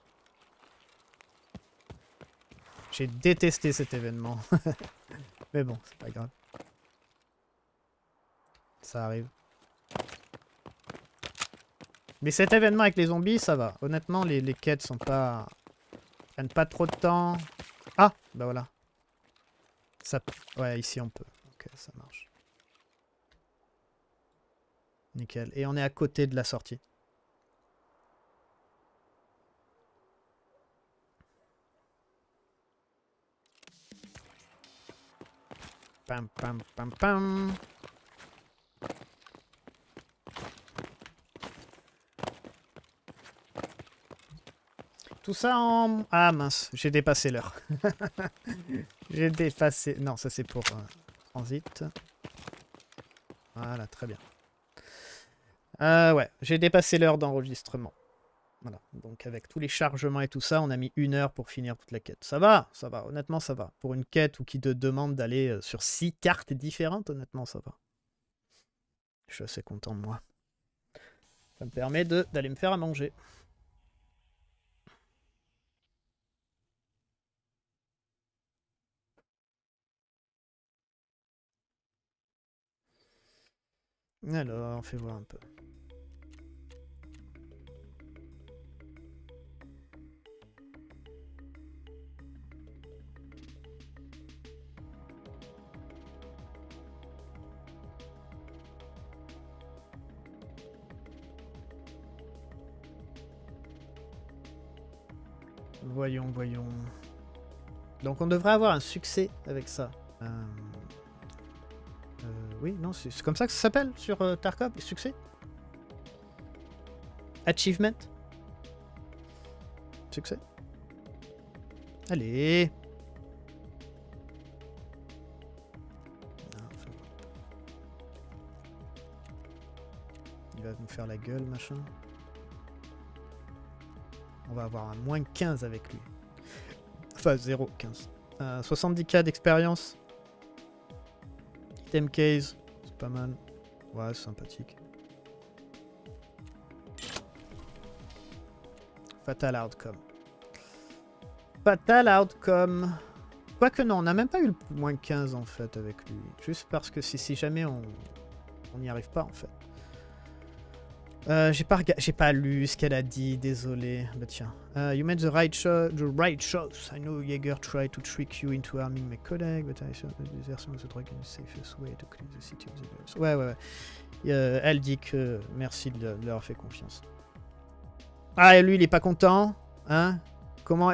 J'ai détesté cet événement. Mais bon, c'est pas grave. Ça arrive. Mais cet événement avec les zombies, ça va. Honnêtement, les quêtes sont pas... prennent pas trop de temps. Ah, bah voilà. Ça... Ouais, ici on peut. Ok, ça marche. Nickel. Et on est à côté de la sortie. Pam, pam, pam, pam. Tout ça en... Ah mince, j'ai dépassé l'heure. J'ai dépassé... Non, ça c'est pour transit. Voilà, très bien. Ouais, j'ai dépassé l'heure d'enregistrement. Voilà, donc avec tous les chargements et tout ça, on a mis 1 heure pour finir toute la quête. Ça va, honnêtement ça va. Pour une quête ou qui te demande d'aller sur 6 cartes différentes, honnêtement ça va. Je suis assez content de moi. Ça me permet d'aller me faire à manger. Alors, fais voir un peu. Voyons, voyons. Donc on devrait avoir un succès avec ça. Oui, non, c'est comme ça que ça s'appelle sur Tarkov, succès? Achievement? Succès? Allez! Il va nous faire la gueule, machin. On va avoir un moins 15 avec lui. Enfin, 0, 15. 70k d'expérience. Item case, c'est pas mal. Ouais, c'est sympathique. Fatal outcome. Fatal outcome. Quoique non, on n'a même pas eu le moins 15 en fait avec lui. Juste parce que si jamais on n'y arrive pas en fait. J'ai pas lu ce qu'elle a dit, désolé. Bah tiens. You made the right choice. I know Jaeger tried to trick you into harming my colleague, but I thought the desertion was the drug and the safest way to clean the city of the girls. Ouais. Elle dit que merci de leur avoir fait confiance. Ah, et lui, il est pas content, hein? Comment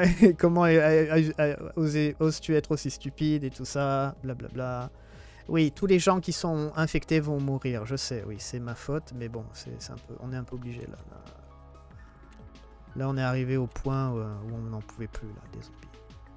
oses-tu être aussi stupide et tout ça, blablabla. Oui, tous les gens qui sont infectés vont mourir, je sais, oui, c'est ma faute, mais bon, on est un peu obligé là. Là, on est arrivé au point où on n'en pouvait plus, là, des zombies.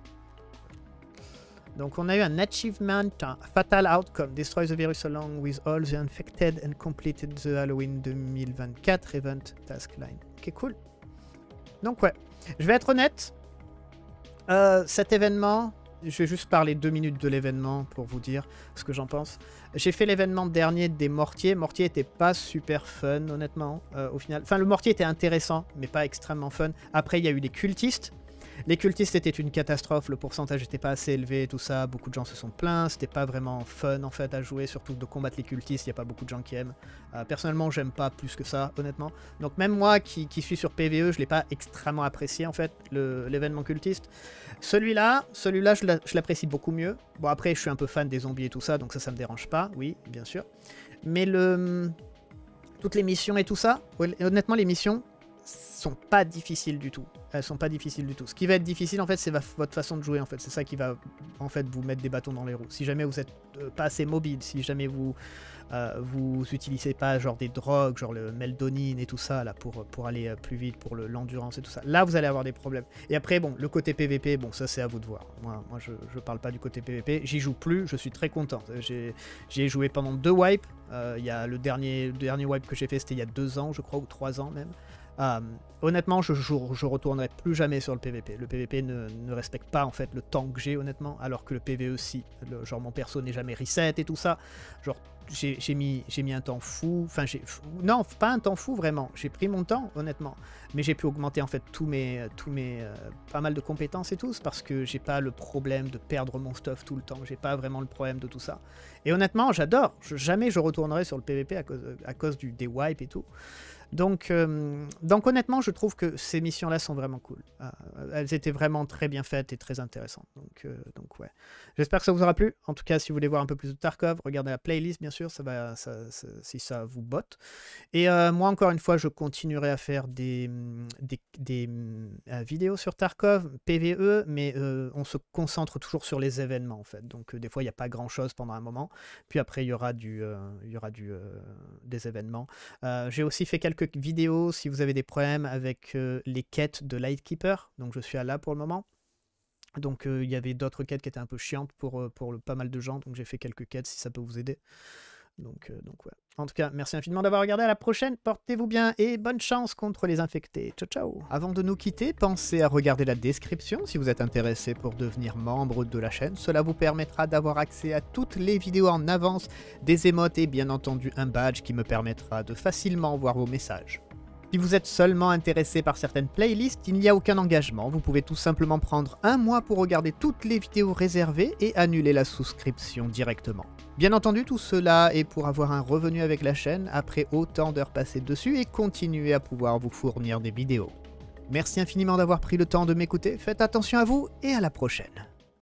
Donc, on a eu un achievement, Fatal Outcome, Destroy the virus along with all the infected and completed the Halloween 2024 event task line. Ok, cool. Donc, ouais, je vais être honnête, cet événement... Je vais juste parler 2 minutes de l'événement pour vous dire ce que j'en pense. J'ai fait l'événement dernier des mortiers. Mortier était pas super fun, honnêtement, au final. Enfin, le mortier était intéressant, mais pas extrêmement fun. Après, il y a eu les cultistes. Les cultistes étaient une catastrophe, le pourcentage n'était pas assez élevé, tout ça, beaucoup de gens se sont plaints, c'était pas vraiment fun en fait à jouer, surtout de combattre les cultistes, il n'y a pas beaucoup de gens qui aiment. Personnellement, j'aime pas plus que ça, honnêtement. Donc même moi qui suis sur PvE, je l'ai pas extrêmement apprécié en fait, l'événement cultiste. Celui-là, je l'apprécie beaucoup mieux. Bon après, je suis un peu fan des zombies et tout ça, donc ça me dérange pas, oui, bien sûr. Mais toutes les missions et tout ça, honnêtement, les missions sont pas difficiles du tout. Elles sont pas difficiles du tout. Ce qui va être difficile, en fait, c'est votre façon de jouer, en fait. C'est ça qui va, en fait, vous mettre des bâtons dans les roues. Si jamais vous êtes pas assez mobile, si jamais vous utilisez pas, genre, des drogues, genre le meldonine et tout ça, là, pour aller plus vite, pour l'endurance et tout ça, là, vous allez avoir des problèmes. Et après, bon, le côté PVP, bon, ça, c'est à vous de voir. Moi je parle pas du côté PVP. J'y joue plus, je suis très content. J'y ai joué pendant 2 wipes. Il y a le dernier wipe que j'ai fait, c'était il y a 2 ans, je crois, ou 3 ans même. Honnêtement, je retournerai plus jamais sur le PVP. Le PVP ne respecte pas en fait le temps que j'ai honnêtement, alors que le PVE si. Genre mon perso n'est jamais reset et tout ça. Genre j'ai mis un temps fou. Enfin non, pas un temps fou vraiment. J'ai pris mon temps honnêtement, mais j'ai pu augmenter en fait tous mes pas mal de compétences et tout, parce que j'ai pas le problème de perdre mon stuff tout le temps. J'ai pas vraiment le problème de tout ça. Et honnêtement, j'adore. Jamais je retournerai sur le PVP à cause des wipes et tout. Donc honnêtement, je trouve que ces missions-là sont vraiment cool. Elles étaient vraiment très bien faites et très intéressantes. Donc ouais. J'espère que ça vous aura plu. En tout cas, si vous voulez voir un peu plus de Tarkov, regardez la playlist, bien sûr, si ça vous botte. Et moi, encore une fois, je continuerai à faire des vidéos sur Tarkov, PvE, mais on se concentre toujours sur les événements, en fait. Donc des fois, il n'y a pas grand-chose pendant un moment. Puis après, il y aura des événements. J'ai aussi fait quelques vidéos si vous avez des problèmes avec les quêtes de Lightkeeper, donc je suis là pour le moment. Donc il y avait d'autres quêtes qui étaient un peu chiantes pour pas mal de gens, donc j'ai fait quelques quêtes si ça peut vous aider. Donc ouais. En tout cas, merci infiniment d'avoir regardé, à la prochaine, portez-vous bien et bonne chance contre les infectés. Ciao ciao. Avant de nous quitter, pensez à regarder la description si vous êtes intéressé pour devenir membre de la chaîne. Cela vous permettra d'avoir accès à toutes les vidéos en avance, des émotes et bien entendu un badge qui me permettra de facilement voir vos messages. Si vous êtes seulement intéressé par certaines playlists, il n'y a aucun engagement. Vous pouvez tout simplement prendre un mois pour regarder toutes les vidéos réservées et annuler la souscription directement. Bien entendu, tout cela est pour avoir un revenu avec la chaîne après autant d'heures passées dessus et continuer à pouvoir vous fournir des vidéos. Merci infiniment d'avoir pris le temps de m'écouter, faites attention à vous et à la prochaine.